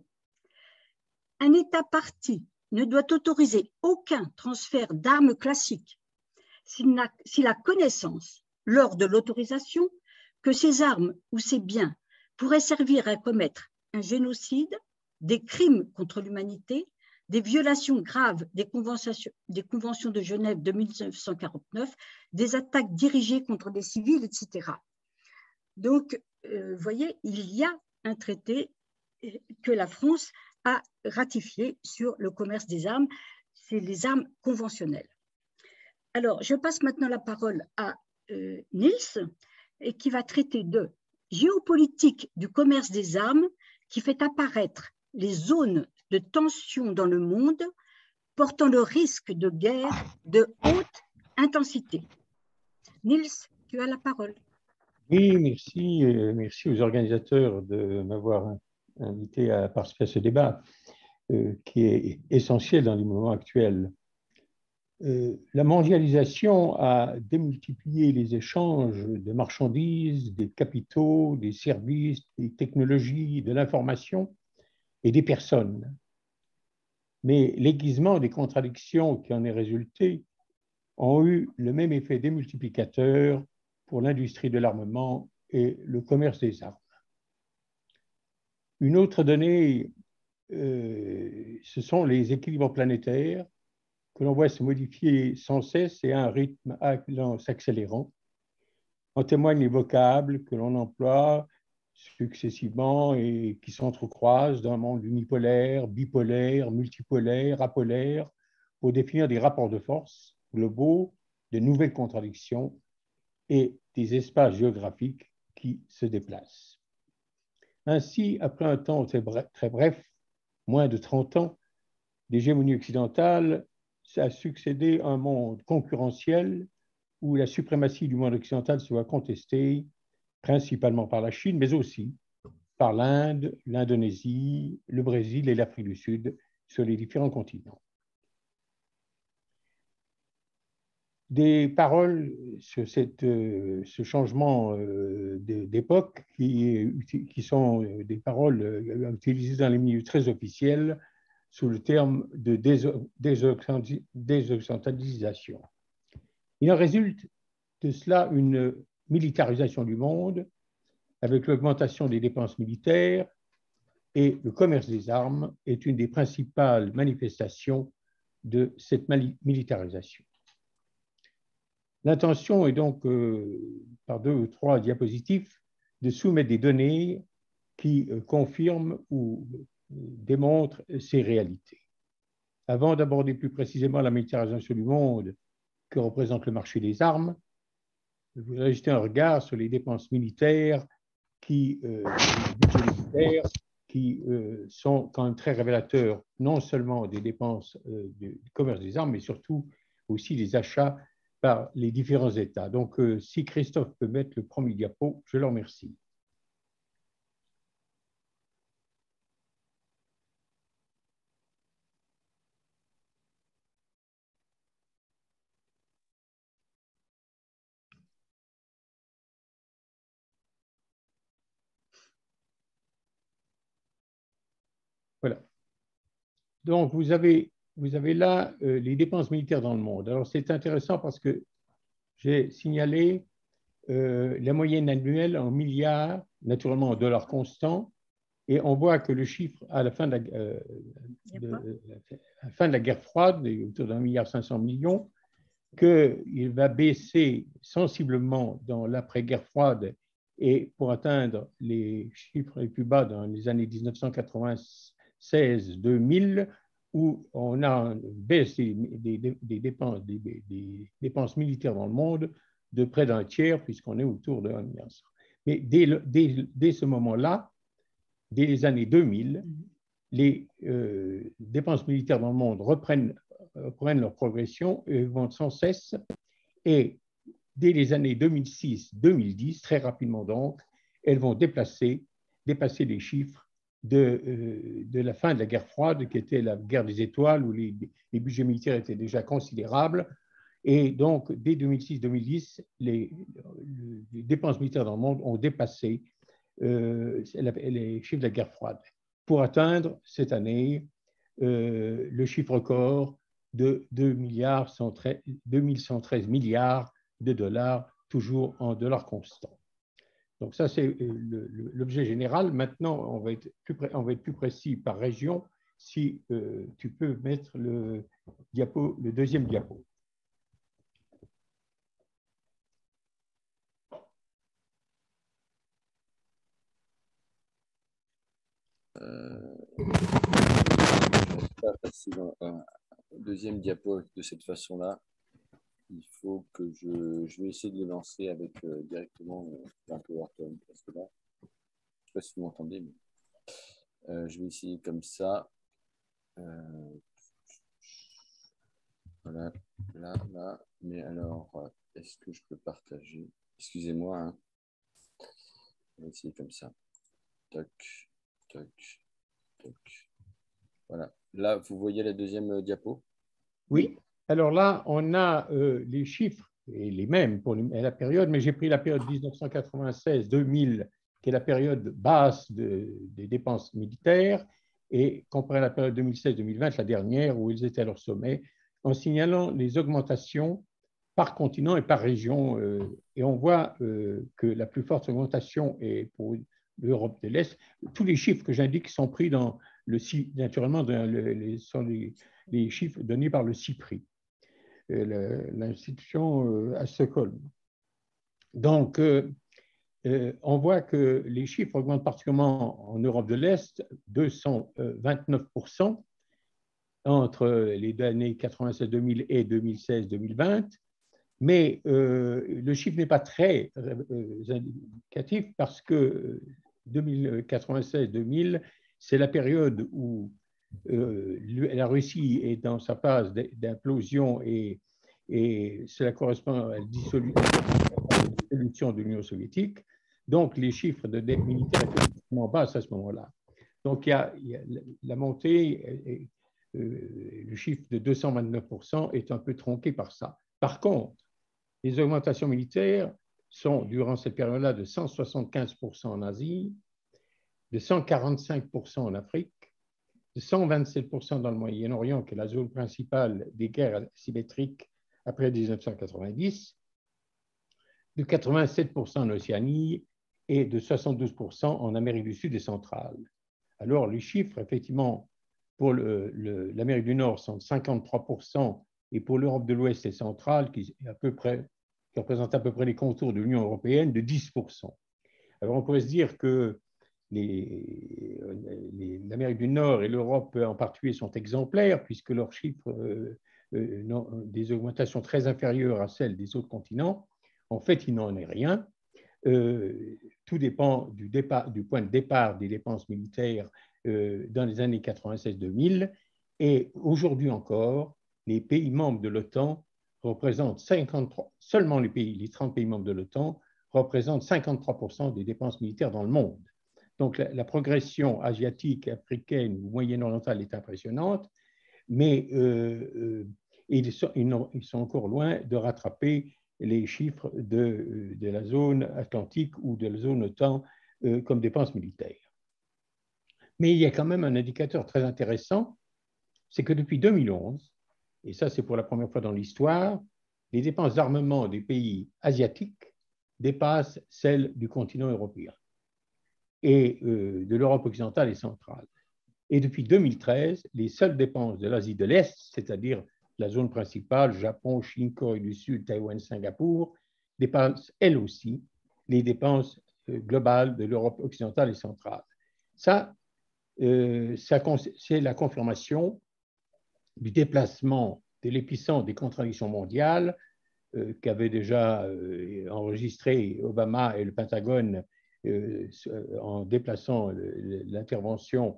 Un État partie ne doit autoriser aucun transfert d'armes classiques s'il a connaissance, lors de l'autorisation, que ces armes ou ces biens pourraient servir à commettre un génocide, des crimes contre l'humanité, des violations graves des conventions de Genève de 1949, des attaques dirigées contre des civils, etc. Donc, vous voyez, il y a un traité que la France a ratifié sur le commerce des armes, c'est les armes conventionnelles. Alors, je passe maintenant la parole à Niels, et qui va traiter de géopolitique du commerce des armes qui fait apparaître les zones de tension dans le monde portant le risque de guerre de haute intensité. Niels, tu as la parole. Oui, merci. Merci aux organisateurs de m'avoir invité à participer à ce débat qui est essentiel dans les moments actuels. la mondialisation a démultiplié les échanges de marchandises, des capitaux, des services, des technologies, de l'information et des personnes. Mais l'aiguisement des contradictions qui en est résulté ont eu le même effet démultiplicateur pour l'industrie de l'armement et le commerce des armes. Une autre donnée, ce sont les équilibres planétaires que l'on voit se modifier sans cesse et à un rythme allant s'accélérant. En témoignent les vocables que l'on emploie successivement et qui s'entrecroisent dans un monde unipolaire, bipolaire, multipolaire, apolaire, pour définir des rapports de force globaux, de nouvelles contradictions et des espaces géographiques qui se déplacent. Ainsi, après un temps très bref, moins de 30 ans, d'hégémonie occidentale, ça a succédé à un monde concurrentiel où la suprématie du monde occidental se voit contestée, principalement par la Chine, mais aussi par l'Inde, l'Indonésie, le Brésil et l'Afrique du Sud sur les différents continents. Des paroles sur ce changement d'époque qui sont des paroles utilisées dans les milieux très officiels sous le terme de désoccidentalisation. Il en résulte de cela une militarisation du monde avec l'augmentation des dépenses militaires et le commerce des armes est une des principales manifestations de cette militarisation. L'intention est donc, par 2 ou 3 diapositives, de soumettre des données qui confirment ou démontrent ces réalités. Avant d'aborder plus précisément la militarisation du monde que représente le marché des armes, je voudrais jeter un regard sur les dépenses militaires, les budgets militaires, qui sont quand même très révélateurs non seulement des dépenses du commerce des armes, mais surtout aussi des achats par les différents États. Donc, si Christophe peut mettre le premier diapo, je le remercie. Voilà. Donc, vous avez là les dépenses militaires dans le monde. Alors, c'est intéressant parce que j'ai signalé la moyenne annuelle en milliards, naturellement en dollars constants, et on voit que le chiffre à la fin de la guerre froide, autour d'1,5 milliard, qu'il va baisser sensiblement dans l'après-guerre froide et pour atteindre les chiffres les plus bas dans les années 1996-2000, où on a une baisse des dépenses militaires dans le monde de près d'un tiers, puisqu'on est autour de 1 milliard. Mais dès ce moment-là, dès les années 2000, les dépenses militaires dans le monde reprennent leur progression et vont sans cesse. Et dès les années 2006-2010, très rapidement donc, elles vont dépasser les chiffres de la fin de la guerre froide, qui était la guerre des étoiles, où les budgets militaires étaient déjà considérables. Et donc, dès 2006-2010, les dépenses militaires dans le monde ont dépassé les chiffres de la guerre froide, pour atteindre cette année le chiffre record de 2113 milliards de dollars, toujours en dollars constants. Donc ça, c'est l'objet général. Maintenant, on va être plus précis par région. Si tu peux mettre le deuxième diapo. Pas passer dans un deuxième diapo de cette façon-là. Il faut que je vais essayer de le lancer avec directement un PowerPoint. Parce que là, je ne sais pas si vous m'entendez, mais je vais essayer comme ça. Voilà, là. Mais alors, est-ce que je peux partager? Excusez-moi. Hein. On va essayer comme ça. Toc, toc, toc. Voilà. Là, vous voyez la deuxième diapo? Oui. Alors là, on a les chiffres, et les mêmes pour la période, mais j'ai pris la période 1996-2000, qui est la période basse des dépenses militaires, et comparé à la période 2016-2020, la dernière, où ils étaient à leur sommet, en signalant les augmentations par continent et par région. Et on voit que la plus forte augmentation est pour l'Europe de l'Est. Tous les chiffres que j'indique sont pris dans naturellement, sont les chiffres donnés par le CIPRI, l'institution à Stockholm. Donc, on voit que les chiffres augmentent particulièrement en Europe de l'Est, 229% entre les années 96-2000 et 2016-2020. Mais le chiffre n'est pas très indicatif parce que 96-2000, c'est la période où la Russie est dans sa phase d'implosion et cela correspond à la dissolution de l'Union soviétique. Donc, les chiffres de dette militaire étaient extrêmement bas à ce moment-là. Donc, il y a la montée, le chiffre de 229% est un peu tronqué par ça. Par contre, les augmentations militaires sont, durant cette période-là, de 175% en Asie, de 145% en Afrique, de 127% dans le Moyen-Orient, qui est la zone principale des guerres asymétriques après 1990, de 87% en Océanie et de 72% en Amérique du Sud et centrale. Alors, les chiffres, effectivement, pour l'Amérique du Nord sont de 53% et pour l'Europe de l'Ouest et centrale, qui représente à peu près les contours de l'Union européenne, de 10%. Alors, on pourrait se dire que l'Amérique du Nord et l'Europe en particulier sont exemplaires, puisque leurs chiffres ont des augmentations très inférieures à celles des autres continents. En fait, il n'en est rien. Tout dépend du point de départ des dépenses militaires dans les années 96-2000. Et aujourd'hui encore, les pays membres de l'OTAN représentent 53, seulement les 30 pays membres de l'OTAN représentent 53% des dépenses militaires dans le monde. Donc la progression asiatique, africaine ou moyen-orientale est impressionnante, mais ils sont encore loin de rattraper les chiffres de la zone atlantique ou de la zone OTAN comme dépenses militaires. Mais il y a quand même un indicateur très intéressant, c'est que depuis 2011, et ça c'est pour la première fois dans l'histoire, les dépenses d'armement des pays asiatiques dépassent celles du continent européen et de l'Europe occidentale et centrale. Et depuis 2013, les seules dépenses de l'Asie de l'Est, c'est-à-dire la zone principale, Japon, Chine, Corée du Sud, Taïwan, Singapour, dépassent elles aussi les dépenses globales de l'Europe occidentale et centrale. Ça c'est la confirmation du déplacement de l'épicentre des contradictions mondiales qu'avaient déjà enregistré Obama et le Pentagone en déplaçant l'intervention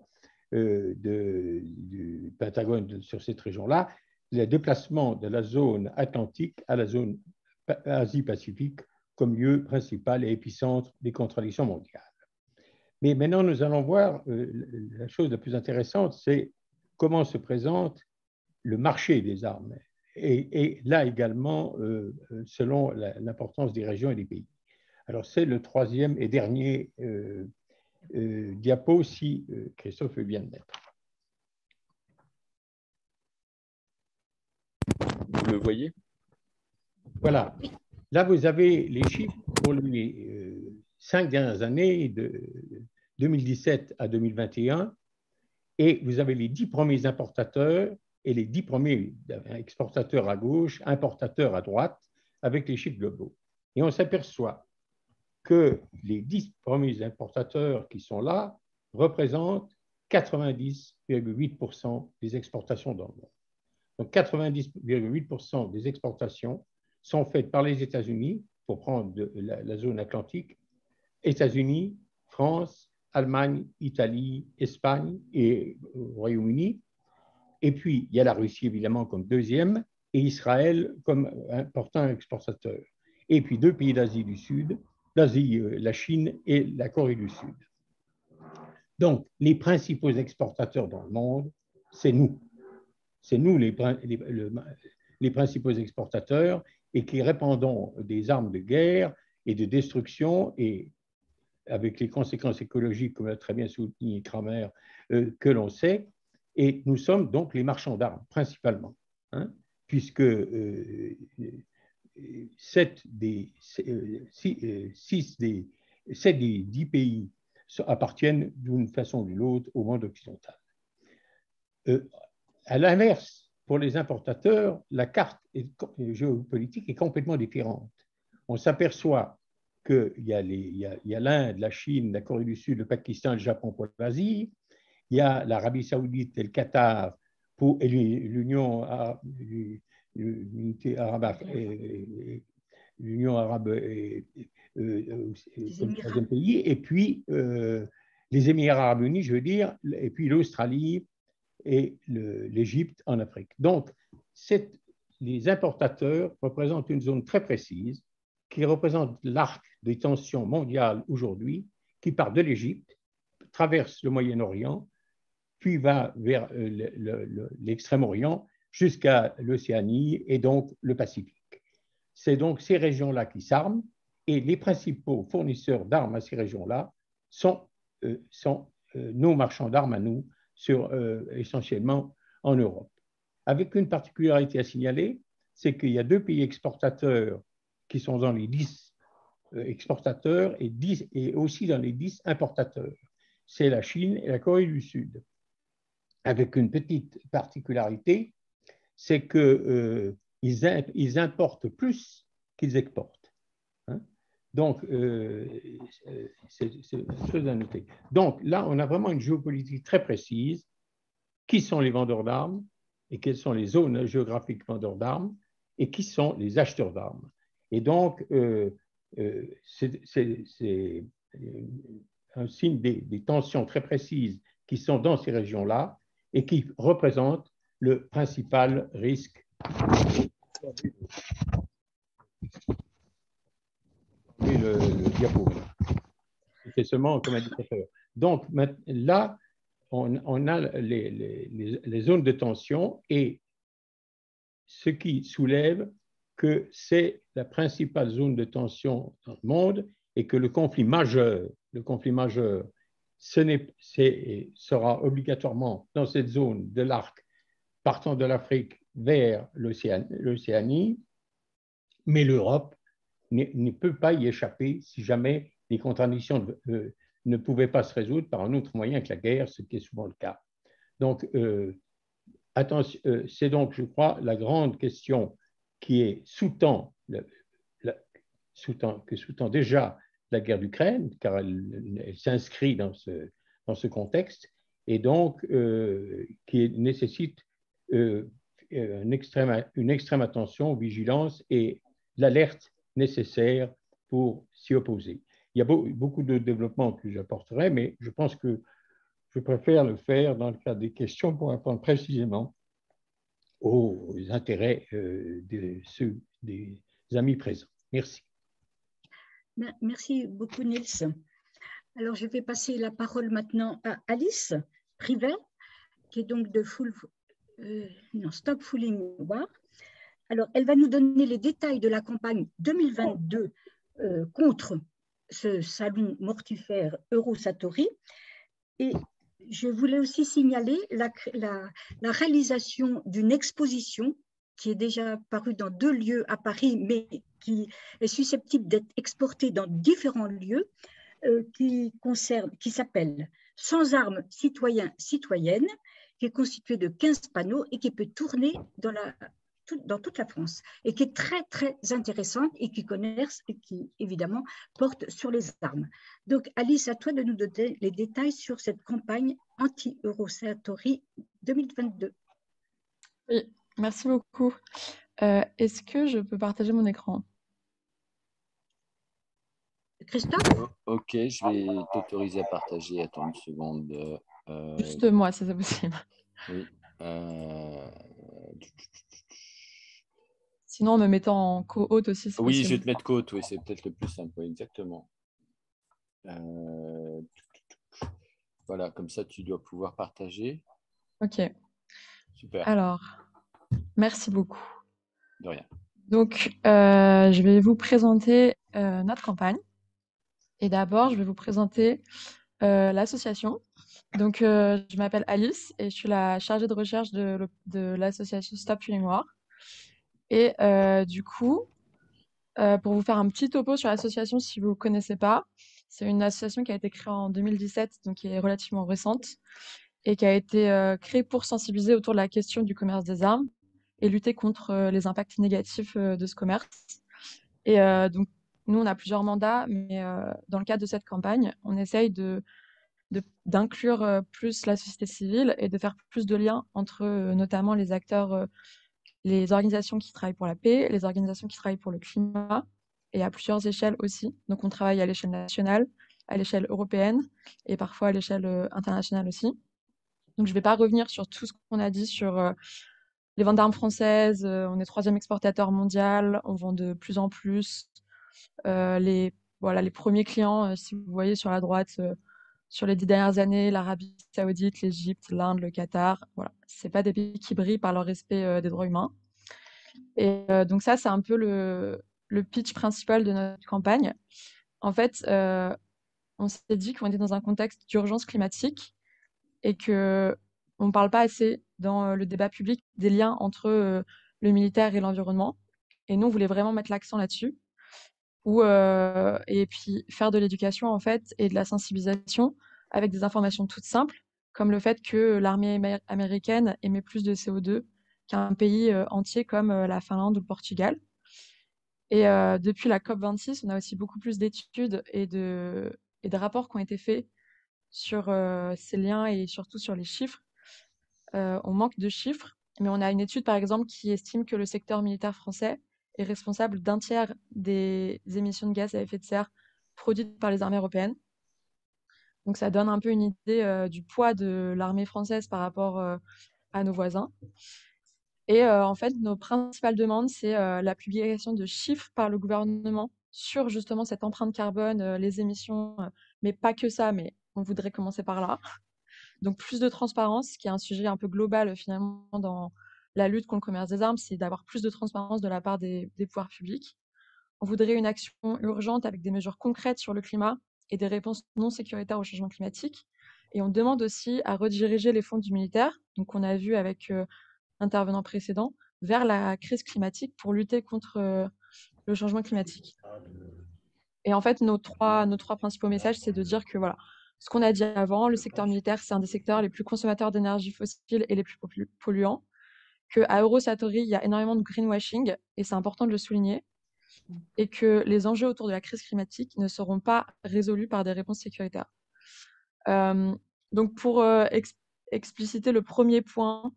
du Pentagone sur cette région-là, le déplacement de la zone atlantique à la zone Asie-Pacifique comme lieu principal et épicentre des contradictions mondiales. Mais maintenant, nous allons voir la chose la plus intéressante, c'est comment se présente le marché des armes. Et là également, selon l'importance des régions et des pays. Alors, c'est le troisième et dernier diapo, si Christophe veut bien le mettre. Vous le voyez? Voilà. Là, vous avez les chiffres pour les 5 dernières années, de 2017 à 2021, et vous avez les 10 premiers importateurs et les 10 premiers exportateurs à gauche, importateurs à droite, avec les chiffres globaux. Et on s'aperçoit que les 10 premiers importateurs qui sont là représentent 90,8% des exportations dans le monde. Donc 90,8% des exportations sont faites par les États-Unis, pour prendre la zone atlantique, États-Unis, France, Allemagne, Italie, Espagne et Royaume-Uni. Et puis, il y a la Russie, évidemment, comme deuxième, et Israël comme important exportateur. Et puis, 2 pays d'Asie du Sud, la Chine et la Corée du Sud. Donc, les principaux exportateurs dans le monde, c'est nous. C'est nous les principaux exportateurs et qui répandons des armes de guerre et de destruction, et avec les conséquences écologiques, comme l'a très bien souligné Kramer, que l'on sait. Et nous sommes donc les marchands d'armes, principalement, hein, puisque 7 des 10 pays appartiennent d'une façon ou d'une autre au monde occidental. À l'inverse, pour les importateurs, la carte géopolitique est complètement différente. On s'aperçoit qu'il y a l'Inde, la Chine, la Corée du Sud, le Pakistan, le Japon pour l'Asie, il y a l'Arabie Saoudite et le Qatar et l'Union arabe, l'Union arabe comme troisième pays, et puis les Émirats arabes unis, je veux dire, et puis l'Australie et l'Égypte en Afrique. Donc, les importateurs représentent une zone très précise qui représente l'arc des tensions mondiales aujourd'hui, qui part de l'Égypte, traverse le Moyen-Orient, puis va vers l'Extrême-Orient jusqu'à l'Océanie et donc le Pacifique. C'est donc ces régions-là qui s'arment, et les principaux fournisseurs d'armes à ces régions-là sont nos marchands d'armes à nous, essentiellement en Europe. Avec une particularité à signaler, c'est qu'il y a 2 pays exportateurs qui sont dans les 10 exportateurs et aussi dans les 10 importateurs. C'est la Chine et la Corée du Sud. Avec une petite particularité, c'est qu'ils importent plus qu'ils exportent. Hein? Donc, c'est une chose à noter. Donc, là, on a vraiment une géopolitique très précise. Qui sont les vendeurs d'armes et quelles sont les zones géographiques vendeurs d'armes et qui sont les acheteurs d'armes. Et donc, c'est un signe des tensions très précises qui sont dans ces régions-là et qui représentent le principal risque. Le diapo. C'est seulement comme indicateur. Donc, là, on a les zones de tension, et ce qui soulève que c'est la principale zone de tension dans le monde et que le conflit majeur sera obligatoirement dans cette zone de l'arc partant de l'Afrique vers l'Océanie, mais l'Europe ne peut pas y échapper si jamais les contradictions ne pouvaient pas se résoudre par un autre moyen que la guerre, ce qui est souvent le cas. Donc, c'est donc, je crois, la grande question qui sous-tend déjà la guerre d'Ukraine, car elle s'inscrit dans ce contexte, et donc qui nécessite une extrême attention, vigilance et l'alerte nécessaire pour s'y opposer. Il y a beaucoup de développements que j'apporterai, mais je pense que je préfère le faire dans le cadre des questions pour répondre précisément aux intérêts des amis présents. Merci. Merci beaucoup, Niels. Alors, je vais passer la parole maintenant à Alice Privet, qui est donc de Stop Fooling War. Alors, elle va nous donner les détails de la campagne 2022 contre ce salon mortifère Eurosatory. Et je voulais aussi signaler la réalisation d'une exposition qui est déjà parue dans 2 lieux à Paris, mais qui est susceptible d'être exportée dans différents lieux, qui s'appelle « Sans armes, citoyens, citoyennes », qui est constitué de 15 panneaux et qui peut tourner dans toute la France, et qui est très, très intéressante et qui évidemment, porte sur les armes. Donc, Alice, à toi de nous donner les détails sur cette campagne anti-Eurosatory 2022. Oui, merci beaucoup. Est-ce que je peux partager mon écran? Christophe? Ok, je vais t'autoriser à partager. Attends une seconde. Juste moi, si c'est possible. Oui. Sinon, en me mettant en co-hôte aussi, c'est oui, possible. je vais te mettre côte, oui, c'est peut-être le plus simple, oui, exactement. Voilà, comme ça, tu dois pouvoir partager. Ok. Super. Alors, merci beaucoup. De rien. Donc, je vais vous présenter notre campagne. Et d'abord, je vais vous présenter l'association. Donc, je m'appelle Alice et je suis la chargée de recherche de l'association Stop Fumer Noir. Et du coup, pour vous faire un petit topo sur l'association, si vous ne connaissez pas, c'est une association qui a été créée en 2017, donc qui est relativement récente, et qui a été créée pour sensibiliser autour de la question du commerce des armes et lutter contre les impacts négatifs de ce commerce. Et donc, nous, on a plusieurs mandats, mais dans le cadre de cette campagne, on essaye d'inclure plus la société civile et de faire plus de liens entre notamment les acteurs, les organisations qui travaillent pour la paix, les organisations qui travaillent pour le climat, et à plusieurs échelles aussi. Donc, on travaille à l'échelle nationale, à l'échelle européenne et parfois à l'échelle internationale aussi. Donc, je ne vais pas revenir sur tout ce qu'on a dit sur les ventes d'armes françaises. On est 3e exportateur mondial, on vend de plus en plus. Voilà, les premiers clients, si vous voyez sur la droite, sur les 10 dernières années, l'Arabie Saoudite, l'Égypte, l'Inde, le Qatar. Voilà, c'est pas des pays qui brillent par leur respect des droits humains. Et donc ça, c'est un peu le pitch principal de notre campagne. En fait, on s'est dit qu'on était dans un contexte d'urgence climatique et que on ne parle pas assez dans le débat public des liens entre le militaire et l'environnement. Et nous, on voulait vraiment mettre l'accent là-dessus. Et puis faire de l'éducation en fait et de la sensibilisation avec des informations toutes simples, comme le fait que l'armée américaine émet plus de CO2 qu'un pays entier comme la Finlande ou le Portugal. Et depuis la COP26, on a aussi beaucoup plus d'études et de rapports qui ont été faits sur ces liens et surtout sur les chiffres. On manque de chiffres, mais on a une étude par exemple qui estime que le secteur militaire français est responsable d'un tiers des émissions de gaz à effet de serre produites par les armées européennes. Donc ça donne un peu une idée du poids de l'armée française par rapport à nos voisins. Et en fait, nos principales demandes, c'est la publication de chiffres par le gouvernement sur justement cette empreinte carbone, les émissions, mais pas que ça, mais on voudrait commencer par là. Donc plus de transparence, qui est un sujet un peu global finalement dans la lutte contre le commerce des armes, c'est d'avoir plus de transparence de la part des pouvoirs publics. On voudrait une action urgente avec des mesures concrètes sur le climat et des réponses non sécuritaires au changement climatique. Et on demande aussi à rediriger les fonds du militaire, donc on a vu avec l'intervenant précédent, vers la crise climatique pour lutter contre le changement climatique. Et en fait, nos trois principaux messages, c'est de dire que voilà, ce qu'on a dit avant, le secteur militaire, c'est un des secteurs les plus consommateurs d'énergie fossile et les plus polluants, qu'à Eurosatory, il y a énormément de greenwashing, et c'est important de le souligner, et que les enjeux autour de la crise climatique ne seront pas résolus par des réponses sécuritaires. Donc pour expliciter le premier point,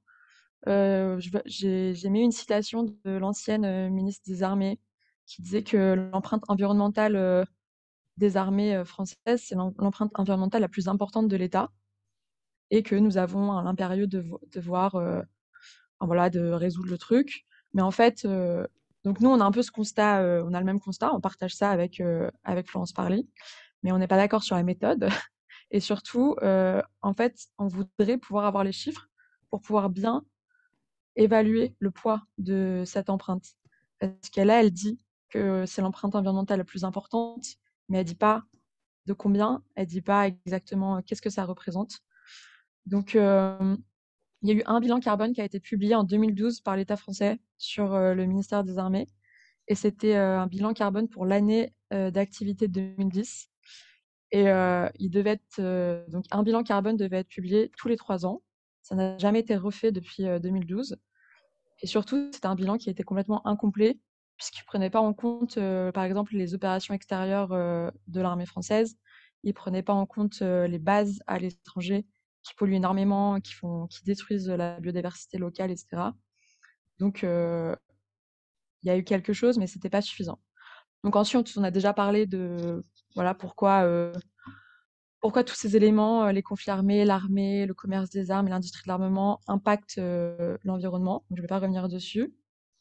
j'ai mis une citation de l'ancienne ministre des Armées qui disait que l'empreinte environnementale des armées françaises, c'est l'empreinte environnementale la plus importante de l'État et que nous avons l'impérieux devoir voilà, de résoudre le truc. Mais en fait, donc nous, on a un peu ce constat, on a le même constat, on partage ça avec Florence Parly, mais on n'est pas d'accord sur la méthode. Et surtout, en fait, on voudrait pouvoir avoir les chiffres pour pouvoir bien évaluer le poids de cette empreinte. Parce qu'elle, elle dit que c'est l'empreinte environnementale la plus importante, mais elle dit pas de combien, elle dit pas exactement qu'est-ce que ça représente. Donc, il y a eu un bilan carbone qui a été publié en 2012 par l'État français sur le ministère des Armées. Et c'était un bilan carbone pour l'année d'activité de 2010. Et il devait être, donc un bilan carbone devait être publié tous les 3 ans. Ça n'a jamais été refait depuis 2012. Et surtout, c'était un bilan qui était complètement incomplet, puisqu'il ne prenait pas en compte, par exemple, les opérations extérieures de l'armée française. Il ne prenait pas en compte les bases à l'étranger qui polluent énormément, qui détruisent la biodiversité locale, etc. Donc, il y a eu quelque chose, mais ce n'était pas suffisant. Donc ensuite, on a déjà parlé de voilà, pourquoi tous ces éléments, les conflits armés, l'armée, le commerce des armes et l'industrie de l'armement impactent l'environnement. Donc, je ne vais pas revenir dessus.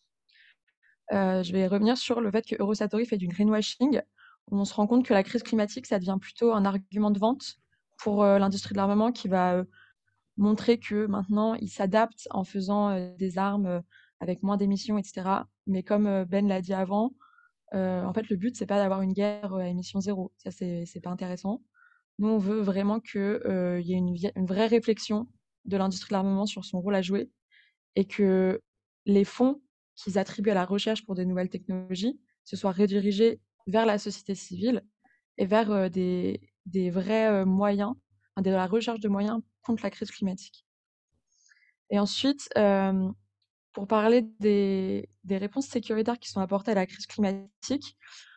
Je vais revenir sur le fait que Eurosatory fait du greenwashing. On se rend compte que la crise climatique, ça devient plutôt un argument de vente pour l'industrie de l'armement qui va montrer que maintenant, ils s'adaptent en faisant des armes avec moins d'émissions, etc. Mais comme Ben l'a dit avant, en fait, le but, c'est pas d'avoir une guerre à émission zéro. Ça, c'est pas intéressant. Nous, on veut vraiment qu'il y ait une vraie réflexion de l'industrie de l'armement sur son rôle à jouer et que les fonds qu'ils attribuent à la recherche pour des nouvelles technologies se soient redirigés vers la société civile et vers des vrais moyens, de la recherche de moyens contre la crise climatique. Et ensuite, pour parler des réponses sécuritaires qui sont apportées à la crise climatique,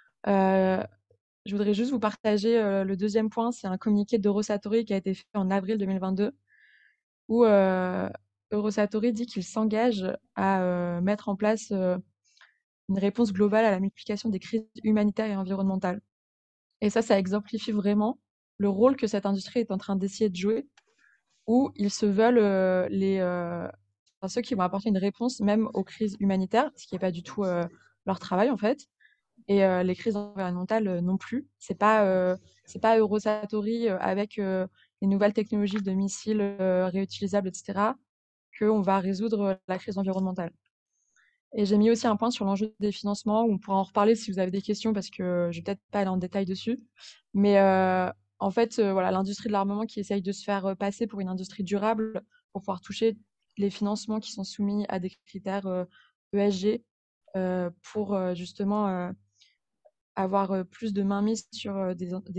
je voudrais juste vous partager le deuxième point. C'est un communiqué d'Eurosatori qui a été fait en avril 2022 où Eurosatori dit qu'il s'engage à mettre en place une réponse globale à la multiplication des crises humanitaires et environnementales. Et ça exemplifie vraiment le rôle que cette industrie est en train d'essayer de jouer, où ils se veulent ceux qui vont apporter une réponse même aux crises humanitaires, ce qui n'est pas du tout leur travail en fait. Et les crises environnementales non plus. C'est pas Eurosatori avec les nouvelles technologies de missiles réutilisables, etc., qu'on va résoudre la crise environnementale. Et j'ai mis aussi un point sur l'enjeu des financements, où on pourra en reparler si vous avez des questions, parce que je vais peut-être pas aller en détail dessus. Mais en fait, voilà, l'industrie de l'armement qui essaye de se faire passer pour une industrie durable, pour pouvoir toucher les financements qui sont soumis à des critères ESG, pour justement avoir plus de mainmise sur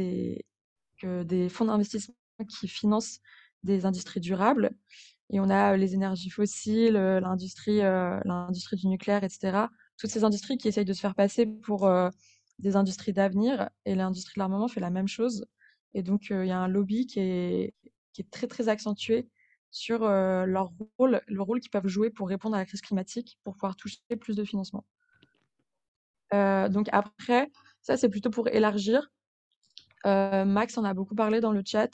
des fonds d'investissement qui financent des industries durables. Et on a les énergies fossiles, l'industrie du nucléaire, etc. Toutes ces industries qui essayent de se faire passer pour des industries d'avenir. Et l'industrie de l'armement fait la même chose. Et donc, il y a un lobby qui est très, très accentué sur leur rôle, le rôle qu'ils peuvent jouer pour répondre à la crise climatique, pour pouvoir toucher plus de financement. Donc après, ça, c'est plutôt pour élargir. Max en a beaucoup parlé dans le chat.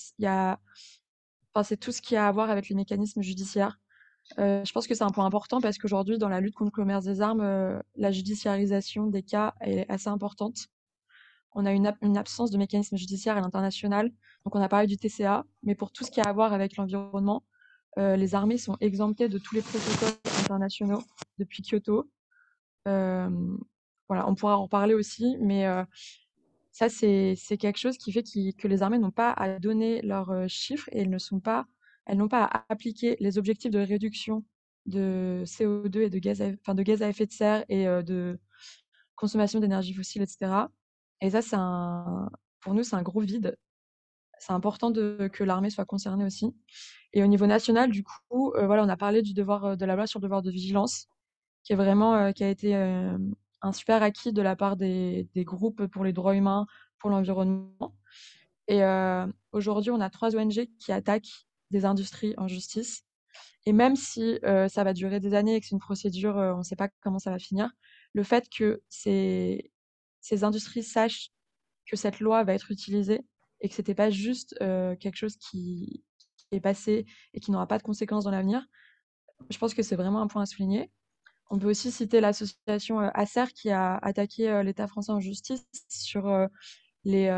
C'est tout ce qui a à voir avec les mécanismes judiciaires. Je pense que c'est un point important parce qu'aujourd'hui, dans la lutte contre le commerce des armes, la judiciarisation des cas est assez importante. On a une absence de mécanisme judiciaire à l'international. Donc on a parlé du TCA, mais pour tout ce qui a à voir avec l'environnement, les armées sont exemptées de tous les protocoles internationaux depuis Kyoto. Voilà, on pourra en reparler aussi, mais ça, c'est quelque chose qui fait que les armées n'ont pas à donner leurs chiffres et elles n'ont pas à appliquer les objectifs de réduction de CO2 et de gaz à effet de serre et de consommation d'énergie fossile, etc. Et ça, pour nous, c'est un gros vide. C'est important que l'armée soit concernée aussi. Et au niveau national, du coup, voilà, on a parlé de la loi sur le devoir de vigilance, qui a été un super acquis de la part des groupes pour les droits humains, pour l'environnement. Et aujourd'hui, on a 3 ONG qui attaquent des industries en justice. Et même si ça va durer des années et que c'est une procédure, on ne sait pas comment ça va finir, le fait que ces industries sachent que cette loi va être utilisée et que ce n'était pas juste quelque chose qui est passé et qui n'aura pas de conséquences dans l'avenir, je pense que c'est vraiment un point à souligner. On peut aussi citer l'association Acer qui a attaqué l'État français en justice sur les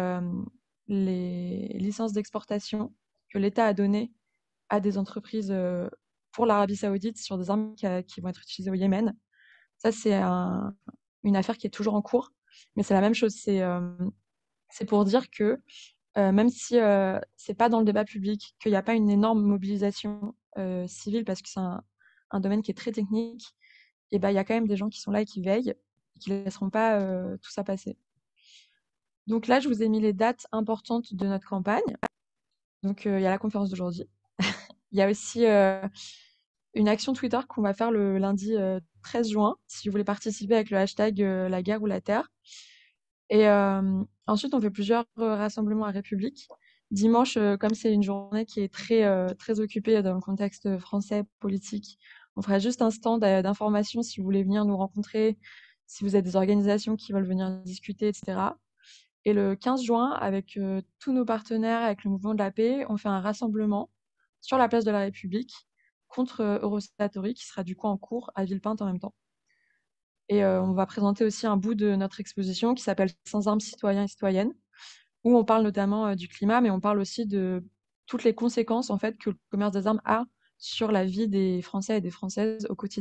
licences d'exportation que l'État a données à des entreprises pour l'Arabie Saoudite sur des armes qui vont être utilisées au Yémen. Ça, c'est une affaire qui est toujours en cours, mais c'est la même chose. C'est pour dire que même si c'est pas dans le débat public, qu'il n'y a pas une énorme mobilisation civile parce que c'est un domaine qui est très technique, et ben, il y a quand même des gens qui sont là et qui veillent et qui ne laisseront pas tout ça passer. Donc là, je vous ai mis les dates importantes de notre campagne. Donc, il y a la conférence d'aujourd'hui. Il y a aussi une action Twitter qu'on va faire le lundi 13 juin, si vous voulez participer avec le hashtag la guerre ou la terre. Et ensuite, on fait plusieurs rassemblements à République. Dimanche, comme c'est une journée qui est très occupée dans le contexte français politique, on fera juste un stand d'information si vous voulez venir nous rencontrer, si vous êtes des organisations qui veulent venir discuter, etc. Et le 15 juin, avec tous nos partenaires, avec le mouvement de la paix, on fait un rassemblement sur la place de la République contre Eurosatori, qui sera du coup en cours à Villepinte en même temps. Et on va présenter aussi un bout de notre exposition qui s'appelle « Sans armes, citoyens et citoyennes », où on parle notamment du climat, mais on parle aussi de toutes les conséquences en fait, que le commerce des armes a sur la vie des Français et des Françaises au quotidien,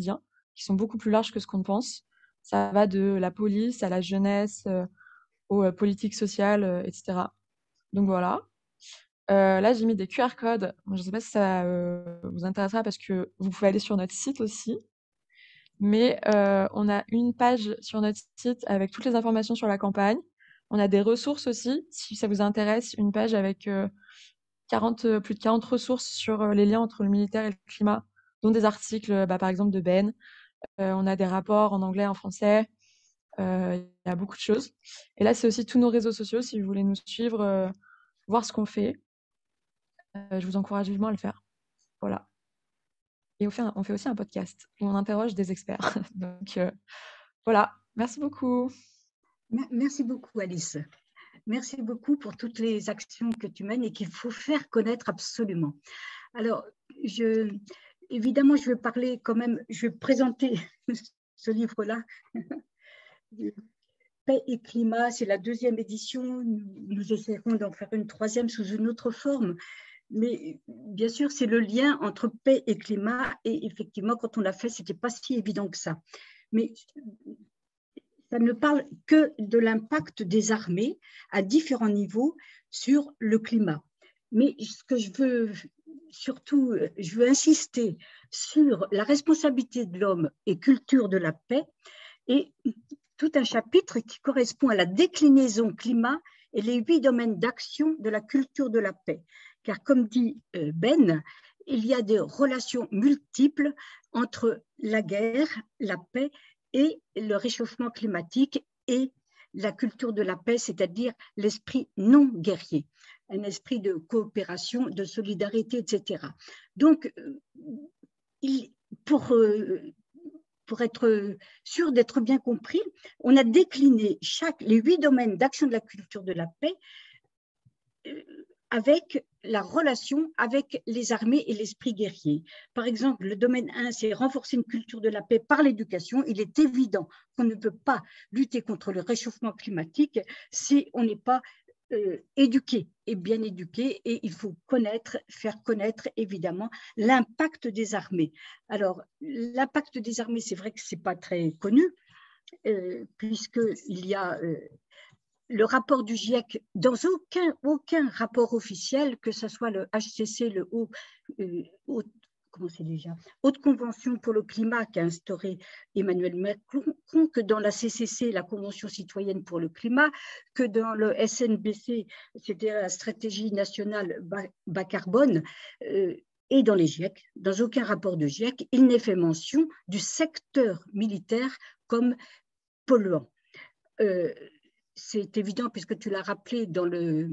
qui sont beaucoup plus larges que ce qu'on pense. Ça va de la police à la jeunesse, aux politiques sociales, etc. Donc voilà. Là, j'ai mis des QR codes. Je ne sais pas si ça vous intéressera parce que vous pouvez aller sur notre site aussi. Mais on a une page sur notre site avec toutes les informations sur la campagne. On a des ressources aussi, si ça vous intéresse, une page avec plus de 40 ressources sur les liens entre le militaire et le climat, dont des articles, par exemple, de Ben. On a des rapports en anglais, en français. Il y a beaucoup de choses. Et là, c'est aussi tous nos réseaux sociaux, si vous voulez nous suivre, voir ce qu'on fait. Je vous encourage vivement à le faire. Voilà. Et on fait aussi un podcast où on interroge des experts. Donc voilà, merci beaucoup. Merci beaucoup, Alice. Merci beaucoup pour toutes les actions que tu mènes et qu'il faut faire connaître absolument. Alors, évidemment, je vais parler quand même, je vais présenter ce livre-là. Paix et climat, c'est la 2e édition. Nous essaierons d'en faire une 3e sous une autre forme. Mais bien sûr, c'est le lien entre paix et climat. Et effectivement, quand on l'a fait, ce n'était pas si évident que ça. Mais ça ne parle que de l'impact des armées à différents niveaux sur le climat. Mais ce que je veux surtout, je veux insister sur la responsabilité de l'homme et culture de la paix et tout un chapitre qui correspond à la déclinaison climat et les 8 domaines d'action de la culture de la paix. Car comme dit Ben, il y a des relations multiples entre la guerre, la paix et le réchauffement climatique et la culture de la paix, c'est-à-dire l'esprit non guerrier, un esprit de coopération, de solidarité, etc. Donc, pour être sûr d'être bien compris, on a décliné les 8 domaines d'action de la culture de la paix avec la relation avec les armées et l'esprit guerrier. Par exemple, le domaine 1, c'est renforcer une culture de la paix par l'éducation. Il est évident qu'on ne peut pas lutter contre le réchauffement climatique si on n'est pas éduqué et bien éduqué, et il faut faire connaître évidemment l'impact des armées. Alors, l'impact des armées, c'est vrai que ce n'est pas très connu, puisqu'il y a le rapport du GIEC, dans aucun rapport officiel, que ce soit le HCC, le Haute Convention pour le climat qu'a instauré Emmanuel Macron, que dans la CCC, la Convention citoyenne pour le climat, que dans le SNBC, c'était la stratégie nationale bas carbone, et dans les GIEC, dans aucun rapport de GIEC, il n'est fait mention du secteur militaire comme polluant. C'est évident puisque tu l'as rappelé dans le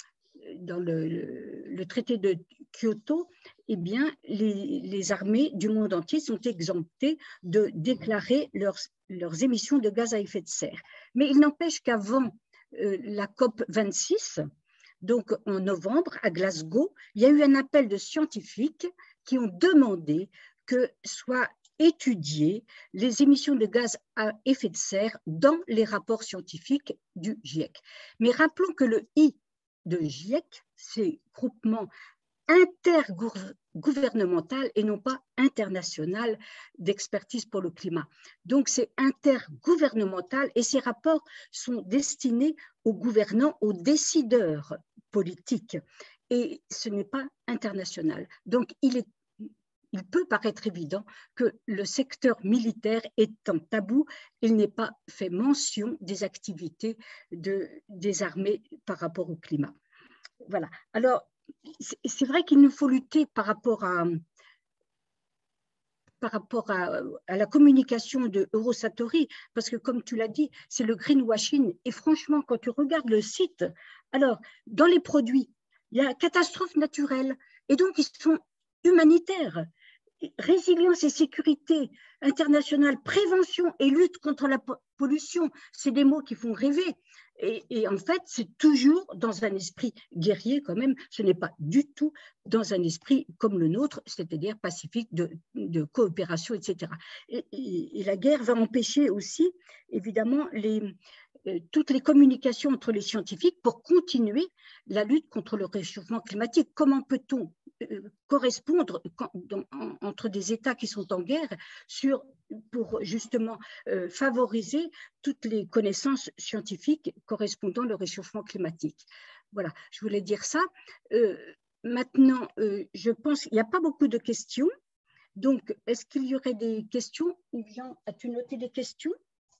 traité de Kyoto, eh bien, les armées du monde entier sont exemptées de déclarer leurs émissions de gaz à effet de serre. Mais il n'empêche qu'avant la COP 26, donc en novembre à Glasgow, il y a eu un appel de scientifiques qui ont demandé que soient étudier les émissions de gaz à effet de serre dans les rapports scientifiques du GIEC. Mais rappelons que le I de GIEC, c'est groupement intergouvernemental et non pas international d'expertise pour le climat. Donc c'est intergouvernemental et ces rapports sont destinés aux gouvernants, aux décideurs politiques et ce n'est pas international. Donc il peut paraître évident que le secteur militaire étant tabou, il n'est pas fait mention des activités des armées par rapport au climat. Voilà. Alors, c'est vrai qu'il nous faut lutter par rapport à la communication de Eurosatori, parce que comme tu l'as dit, c'est le greenwashing. Et franchement, quand tu regardes le site, alors, dans les produits, il y a catastrophe naturelle, et donc ils sont humanitaires. Résilience et sécurité internationale, prévention et lutte contre la pollution, c'est des mots qui font rêver. Et en fait, c'est toujours dans un esprit guerrier quand même, ce n'est pas du tout dans un esprit comme le nôtre, c'est-à-dire pacifique, de coopération, etc. Et la guerre va empêcher aussi, évidemment, toutes les communications entre les scientifiques pour continuer la lutte contre le réchauffement climatique. Comment peut-on correspondre entre des États qui sont en guerre pour justement favoriser toutes les connaissances scientifiques correspondant au réchauffement climatique. Voilà, je voulais dire ça. Maintenant, je pense qu'il n'y a pas beaucoup de questions. Donc, est-ce qu'il y aurait des questions? Ou bien, as-tu noté des questions?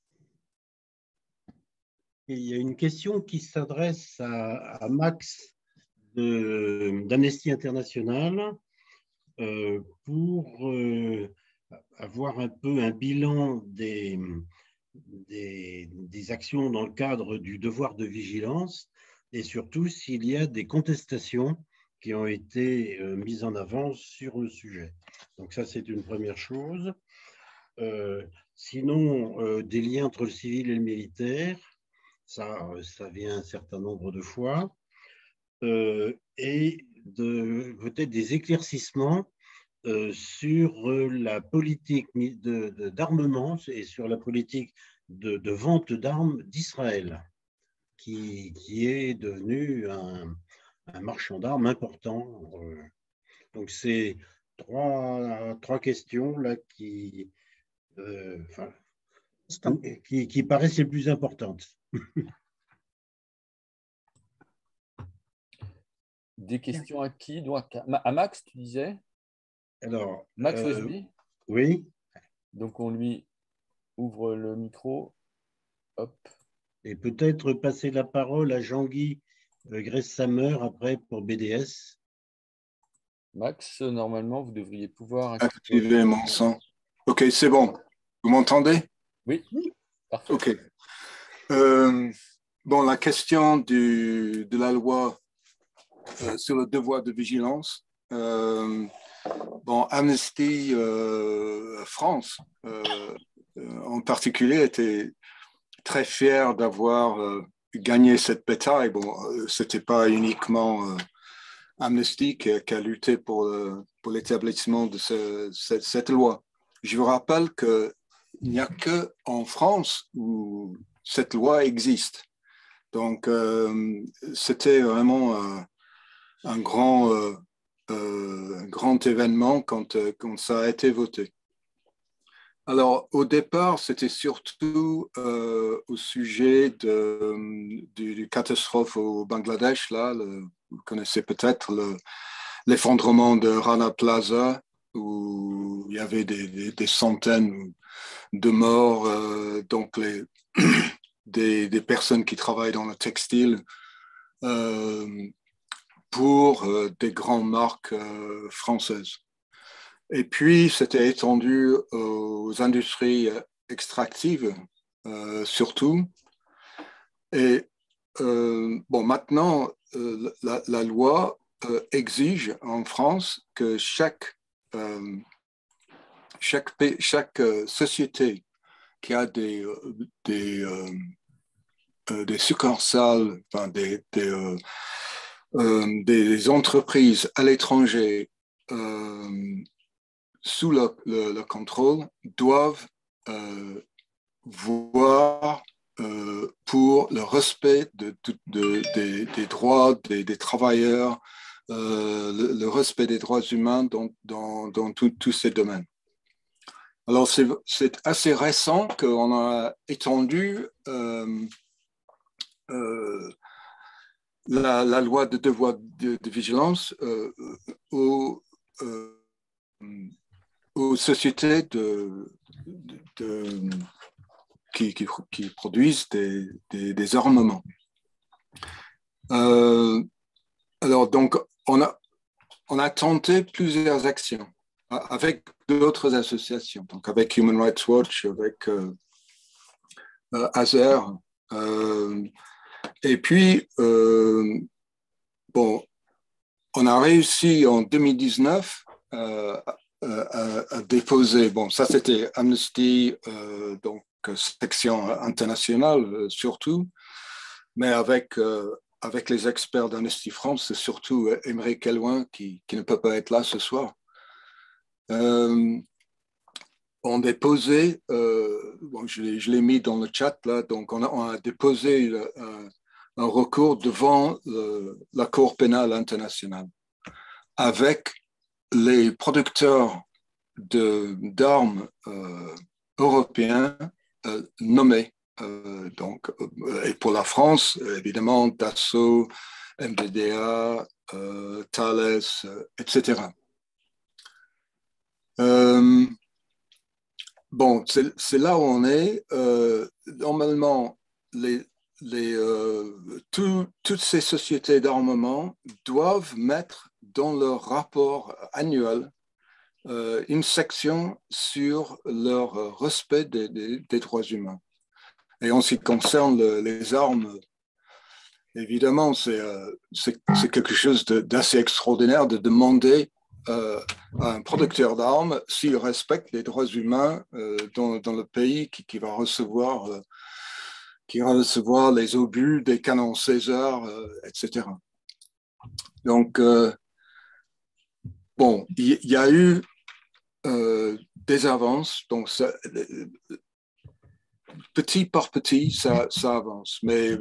Il y a une question qui s'adresse à Max d'Amnesty International pour avoir un peu un bilan des actions dans le cadre du devoir de vigilance et surtout s'il y a des contestations qui ont été mises en avant sur le sujet. Donc ça, c'est une première chose. Sinon, des liens entre le civil et le militaire, ça vient un certain nombre de fois. Et peut-être des éclaircissements sur la politique d'armement et sur la politique de vente d'armes d'Israël, qui est devenu un marchand d'armes important. Donc, c'est trois questions là qui paraissent les plus importantes. Des questions à qui? Donc, à Max, tu disais? Alors, Max Westby? Oui. Donc, on lui ouvre le micro. Hop. Et peut-être passer la parole à Jean-Guy Gress-Sammer après pour BDS. Max, normalement, vous devriez pouvoir activer mon son. OK, c'est bon. Vous m'entendez? Oui. Parfait. OK. Bon, la question de la loi sur le devoir de vigilance. Bon, Amnesty France, en particulier, était très fier d'avoir gagné cette bataille. Bon, ce n'était pas uniquement Amnesty qui a lutté pour l'établissement de cette loi. Je vous rappelle qu'il n'y a qu'en France où cette loi existe. Donc, c'était vraiment un grand événement quand ça a été voté. Alors, au départ, c'était surtout au sujet du catastrophe au Bangladesh. Là, vous connaissez peut-être l'effondrement de Rana Plaza, où il y avait des centaines de morts, donc des personnes qui travaillent dans le textile pour des grandes marques françaises. Et puis, c'était étendu aux industries extractives, surtout. Et bon, maintenant, la loi exige en France que chaque société qui a des succursales, enfin des entreprises à l'étranger sous le contrôle doivent voir pour le respect des droits des travailleurs, le respect des droits humains dans tous ces domaines. Alors, c'est assez récent qu'on a étendu la loi de devoir de vigilance aux sociétés qui produisent des armements. Alors, donc, on a tenté plusieurs actions avec d'autres associations, donc avec Human Rights Watch, avec ASER. Et puis, bon, on a réussi en 2019 à déposer, bon, ça c'était Amnesty, donc section internationale surtout, mais avec les experts d'Amnesty France, c'est surtout Émeric Elouin qui ne peut pas être là ce soir. On déposé, bon, je l'ai mis dans le chat là, donc on a déposé un recours devant la Cour pénale internationale avec les producteurs d'armes européens nommés. Donc, et pour la France, évidemment, Dassault, MBDA, Thales, etc. Bon, c'est là où on est. Normalement, toutes ces sociétés d'armement doivent mettre dans leur rapport annuel une section sur leur respect des droits humains. Et en ce qui concerne les armes, évidemment, c'est quelque chose d'assez extraordinaire de demander à un producteur d'armes s'il respecte les droits humains dans le pays qui va recevoir les obus des canons César, etc. Donc, bon, il y a eu des avances, donc petit par petit, ça avance, mais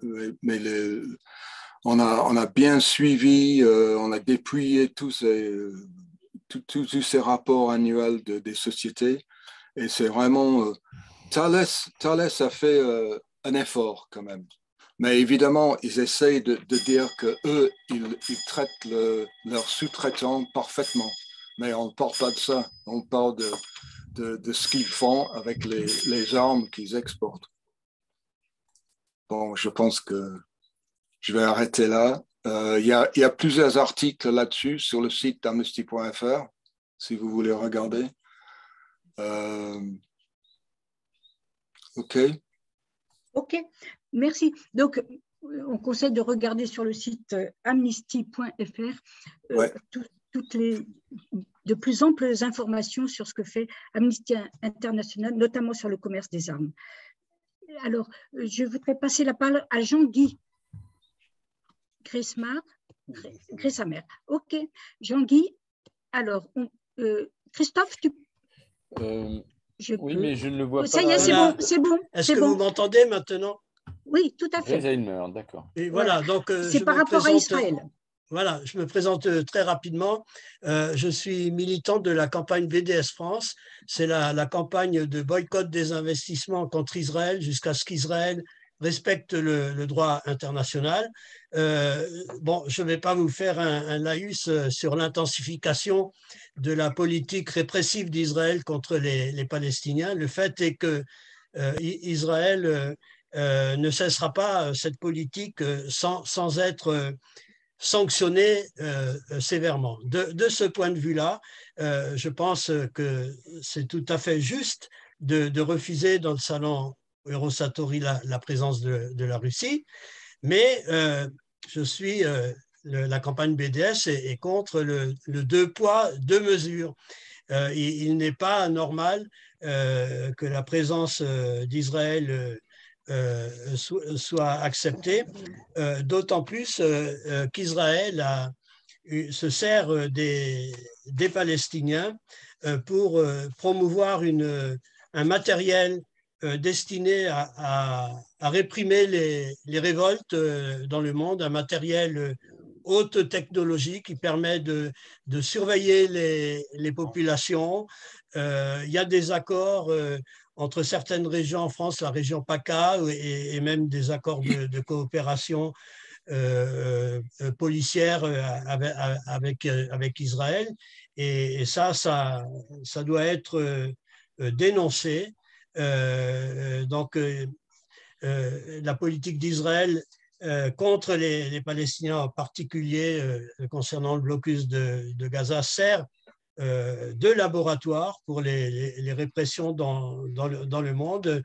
on a bien suivi, on a dépouillé tous ces rapports annuels des sociétés, et c'est vraiment Thales a fait un effort quand même. Mais évidemment, ils essayent de dire qu'eux, ils traitent leurs sous-traitants parfaitement. Mais on ne parle pas de ça. On parle de ce qu'ils font avec les armes qu'ils exportent. Bon, je pense que je vais arrêter là. Il y a plusieurs articles là-dessus sur le site d'amnesty.fr, si vous voulez regarder. OK. OK, merci. Donc, on conseille de regarder sur le site amnesty.fr Ouais. toutes les de plus amples informations sur ce que fait Amnesty International, notamment sur le commerce des armes. Alors, je voudrais passer la parole à Jean-Guy Gressamer. OK, Jean-Guy. Alors, Christophe, oui, mais je ne le vois pas. Ça y est, c'est bon. Est-ce que vous m'entendez maintenant? Oui, tout à fait. Alzheimer, d'accord. Et voilà, donc c'est par rapport à Israël. Voilà, je me présente très rapidement. Je suis militant de la campagne BDS France. C'est la campagne de boycott des investissements contre Israël jusqu'à ce qu'Israël respecte le droit international. Bon, je ne vais pas vous faire un laïus sur l'intensification de la politique répressive d'Israël contre les Palestiniens. Le fait est que Israël ne cessera pas cette politique sans être sanctionné sévèrement. De ce point de vue-là, je pense que c'est tout à fait juste de refuser dans le salon Eurosatori la présence de la Russie, mais je suis la campagne BDS est contre le deux poids, deux mesures. Il n'est pas normal que la présence d'Israël soit acceptée, d'autant plus qu'Israël se sert des Palestiniens pour promouvoir un matériel destiné à réprimer les révoltes dans le monde, un matériel haute technologie qui permet de surveiller les populations. Il y a des accords entre certaines régions en France, la région PACA, et même des accords de coopération policière avec Israël. Et ça doit être dénoncé. Donc, la politique d'Israël contre les Palestiniens, en particulier concernant le blocus de Gaza, sert de laboratoire pour les répressions dans le monde.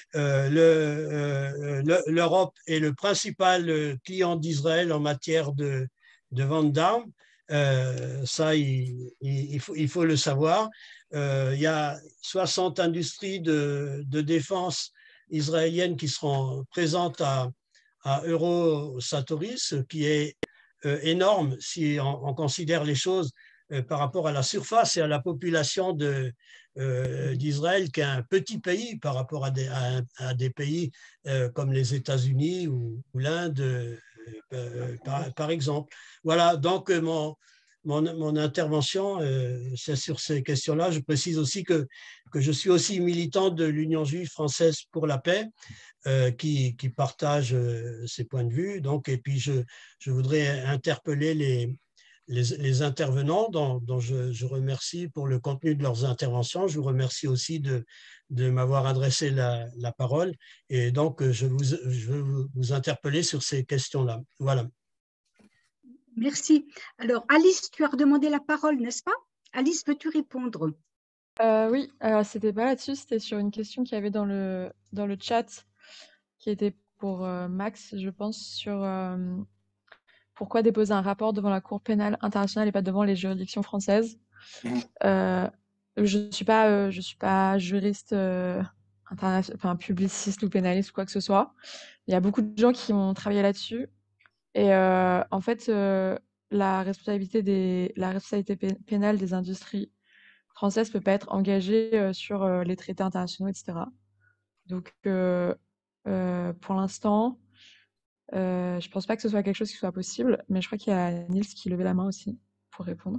L'Europe est le principal client d'Israël en matière de vente d'armes. Ça, il faut le savoir. Il y a 60 industries de défense israéliennes qui seront présentes à Eurosatory, ce qui est énorme si on considère les choses par rapport à la surface et à la population d'Israël, qui est un petit pays par rapport à des pays comme les États-Unis ou l'Inde, par exemple. Voilà, donc mon intervention, c'est sur ces questions-là. Je précise aussi que je suis aussi militant de l'Union juive française pour la paix, qui partage ces points de vue. Donc, et puis, je voudrais interpeller les intervenants dont je remercie pour le contenu de leurs interventions. Je vous remercie aussi de m'avoir adressé la parole. Et donc, je veux vous interpeller sur ces questions-là. Voilà. Merci. Alors, Alice, tu as redemandé la parole, n'est-ce pas? Alice, peux-tu répondre? Oui, alors c'était pas là-dessus, c'était sur une question qu'il y avait dans le chat, qui était pour Max, je pense, sur pourquoi déposer un rapport devant la Cour pénale internationale et pas devant les juridictions françaises. Je suis pas juriste, enfin publiciste ou pénaliste ou quoi que ce soit. Il y a beaucoup de gens qui ont travaillé là-dessus. Et en fait, la responsabilité pénale des industries françaises peut pas être engagée sur les traités internationaux, etc. Donc, pour l'instant, je pense pas que ce soit quelque chose qui soit possible, mais je crois qu'il y a Niels qui levait la main aussi pour répondre.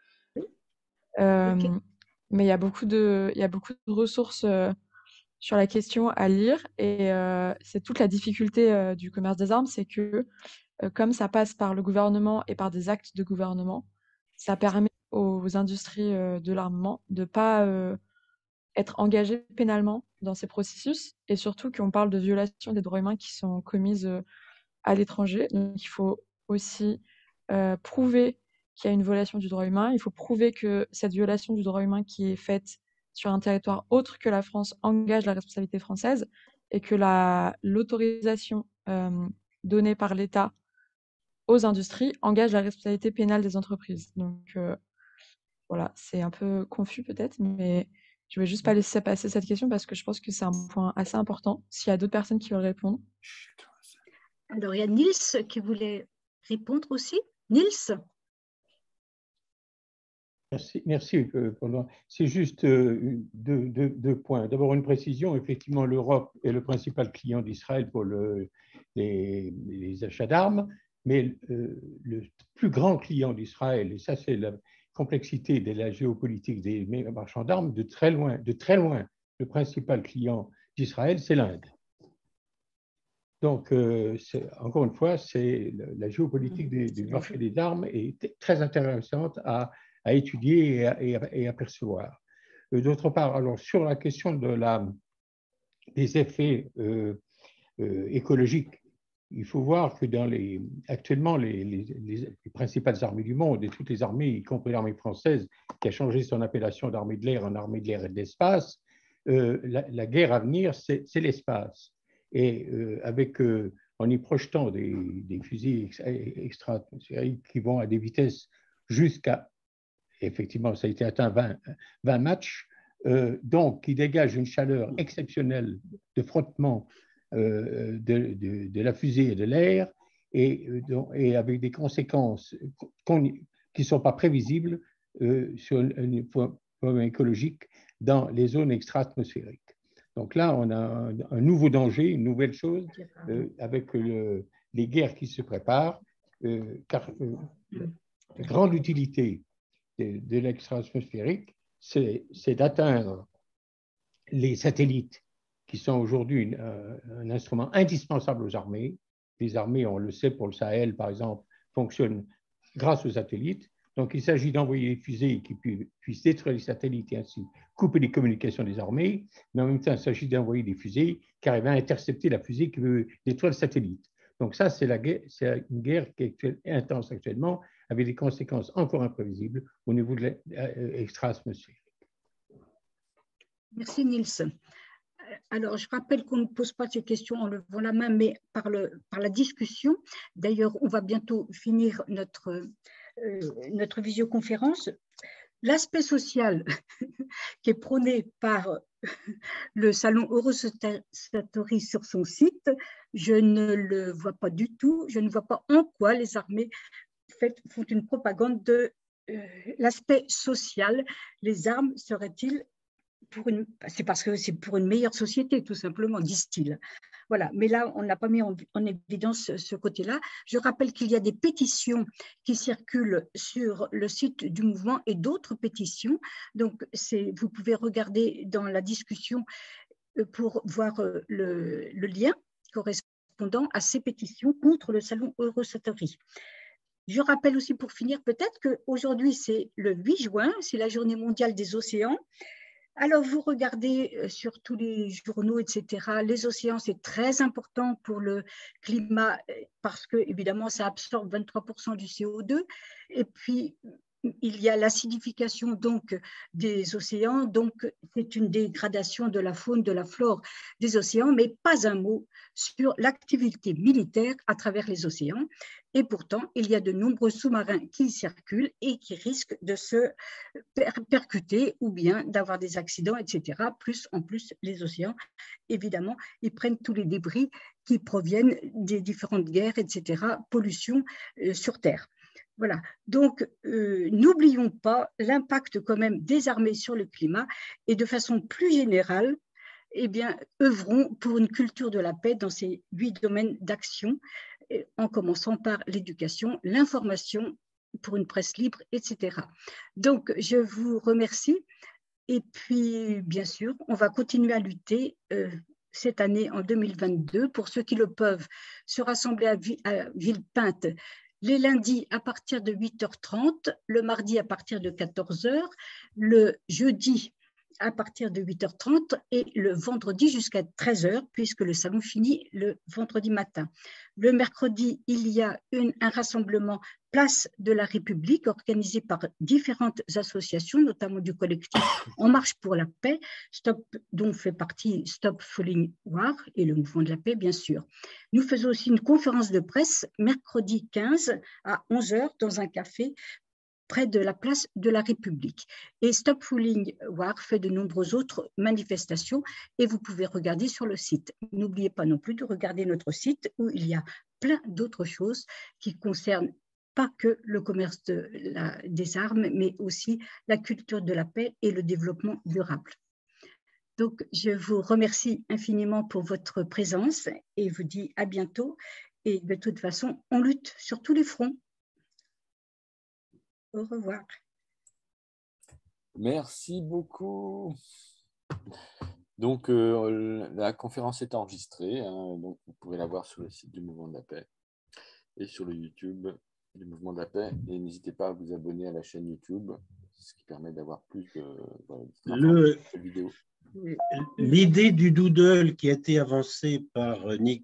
Ok. Mais il y a beaucoup de ressources sur la question à lire, et c'est toute la difficulté du commerce des armes, c'est que comme ça passe par le gouvernement et par des actes de gouvernement, ça permet aux industries de l'armement de ne pas être engagées pénalement dans ces processus, et surtout qu'on parle de violations des droits humains qui sont commises à l'étranger. Donc il faut aussi prouver qu'il y a une violation du droit humain. Il faut prouver que cette violation du droit humain qui est faite sur un territoire autre que la France engage la responsabilité française, et que l'autorisation donnée par l'État aux industries engage la responsabilité pénale des entreprises. Donc voilà, c'est un peu confus peut-être, mais je vais juste pas laisser passer cette question parce que je pense que c'est un point assez important. S'il y a d'autres personnes qui veulent répondre. Alors, il y a Niels qui voulait répondre aussi. Niels? Merci. C'est juste deux points. D'abord, une précision. Effectivement, l'Europe est le principal client d'Israël pour les achats d'armes, mais le plus grand client d'Israël, et ça c'est la complexité de la géopolitique des marchands d'armes, de très loin, le principal client d'Israël, c'est l'Inde. Donc, encore une fois, la géopolitique du marché des armes est très intéressante à étudier et à percevoir. D'autre part, alors, sur la question des effets écologiques, il faut voir que actuellement, les principales armées du monde, et toutes les armées, y compris l'armée française, qui a changé son appellation d'armée de l'air en armée de l'air et de l'espace, la guerre à venir, c'est l'espace. Et en y projetant des fusils extra-atmosphériques qui vont à des vitesses jusqu'à, effectivement, ça a été atteint 20 Mach, donc qui dégagent une chaleur exceptionnelle de frottement de la fusée et de l'air, et avec des conséquences qui ne sont pas prévisibles sur un point écologique dans les zones extra-atmosphériques. Donc là, on a un nouveau danger, une nouvelle chose, avec les guerres qui se préparent, car la grande utilité de l'extra-atmosphérique, c'est d'atteindre les satellites qui sont aujourd'hui un instrument indispensable aux armées. Les armées, on le sait pour le Sahel, par exemple, fonctionnent grâce aux satellites. Donc, il s'agit d'envoyer des fusées qui puissent détruire les satellites et ainsi couper les communications des armées, mais en même temps, il s'agit d'envoyer des fusées qui arrivent à intercepter la fusée qui veut détruire le satellite. Donc ça, c'est une guerre qui est intense actuellement, avec des conséquences encore imprévisibles au niveau de l'extra-atmosphérique. Merci Niels. Alors, je rappelle qu'on ne pose pas ces questions en levant la main, mais par la discussion. D'ailleurs, on va bientôt finir notre visioconférence. L'aspect social qui est prôné par le salon Eurosatori sur son site, je ne le vois pas du tout. Je ne vois pas en quoi les armées font une propagande de l'aspect social. Les armes seraient-ils c'est parce que c'est pour une meilleure société, tout simplement, disent-ils. Voilà, mais là, on n'a pas mis en évidence ce côté-là. Je rappelle qu'il y a des pétitions qui circulent sur le site du mouvement et d'autres pétitions. Donc, vous pouvez regarder dans la discussion pour voir le lien correspondant à ces pétitions contre le salon Eurosatory. Je rappelle aussi, pour finir, peut-être qu'aujourd'hui, c'est le 8 juin, c'est la journée mondiale des océans. Alors, vous regardez sur tous les journaux, etc., les océans, c'est très important pour le climat parce que, évidemment, ça absorbe 23% du CO2. Et puis, il y a l'acidification donc des océans, donc c'est une dégradation de la faune, de la flore des océans, mais pas un mot sur l'activité militaire à travers les océans. Et pourtant, il y a de nombreux sous-marins qui circulent et qui risquent de se percuter ou bien d'avoir des accidents, etc. En plus, les océans, évidemment, ils prennent tous les débris qui proviennent des différentes guerres, etc., pollution sur Terre. Voilà, donc n'oublions pas l'impact quand même des armées sur le climat et de façon plus générale, eh bien, œuvrons pour une culture de la paix dans ces 8 domaines d'action, en commençant par l'éducation, l'information pour une presse libre, etc. Donc, je vous remercie et puis, bien sûr, on va continuer à lutter cette année en 2022 pour ceux qui le peuvent se rassembler à Villepinte les lundis à partir de 8h30, le mardi à partir de 14h, le jeudi à partir de 8h30 et le vendredi jusqu'à 13h, puisque le salon finit le vendredi matin. Le mercredi, il y a un rassemblement Place de la République organisé par différentes associations, notamment du collectif En Marche pour la Paix, dont fait partie Stop Falling War et le mouvement de la paix, bien sûr. Nous faisons aussi une conférence de presse mercredi 15 à 11h dans un café près de la place de la République. Et Stop Falling War fait de nombreuses autres manifestations et vous pouvez regarder sur le site. N'oubliez pas non plus de regarder notre site où il y a plein d'autres choses qui concernent pas que le commerce des armes, mais aussi la culture de la paix et le développement durable. Donc, je vous remercie infiniment pour votre présence et vous dis à bientôt. Et de toute façon, on lutte sur tous les fronts. Au revoir. Merci beaucoup. Donc, la conférence est enregistrée, hein, donc vous pouvez la voir sur le site du Mouvement de la Paix et sur le YouTube du Mouvement de la Paix. Et n'hésitez pas à vous abonner à la chaîne YouTube, ce qui permet d'avoir plus de vidéos. L'idée du doodle qui a été avancée par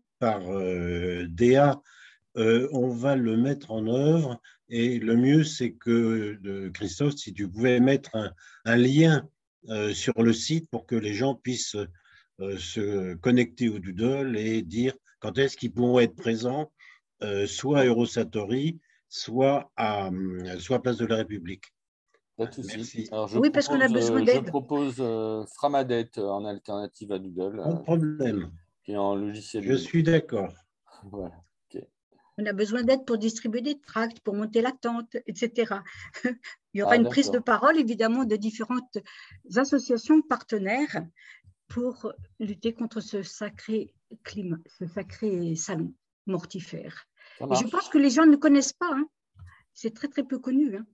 Déa, on va le mettre en œuvre. Et le mieux, c'est que, Christophe, si tu pouvais mettre un lien sur le site pour que les gens puissent se connecter au doodle et dire quand est-ce qu'ils pourront être présents, soit à Eurosatory, soit Place de la République. Pas de souci. Merci. Alors, oui, parce qu'on a besoin d'aide. Je propose Framadet en alternative à Doodle. Pas de problème. Qui est en logiciel. Je suis d'accord. Voilà. On a besoin d'aide pour distribuer des tracts, pour monter la tente, etc. Il y aura une prise de parole, évidemment, de différentes associations partenaires pour lutter contre ce sacré climat, ce sacré salon mortifère. Et je pense que les gens ne connaissent pas. Hein. C'est très, très peu connu. Hein.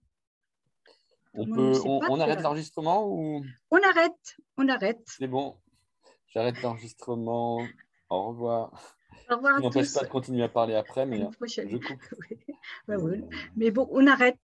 On arrête l'enregistrement ou... On arrête. C'est bon. J'arrête l'enregistrement. Au revoir. Au revoir. Ça n'empêche pas de continuer à parler après, mais je coupe. Oui. Mais bon, on arrête.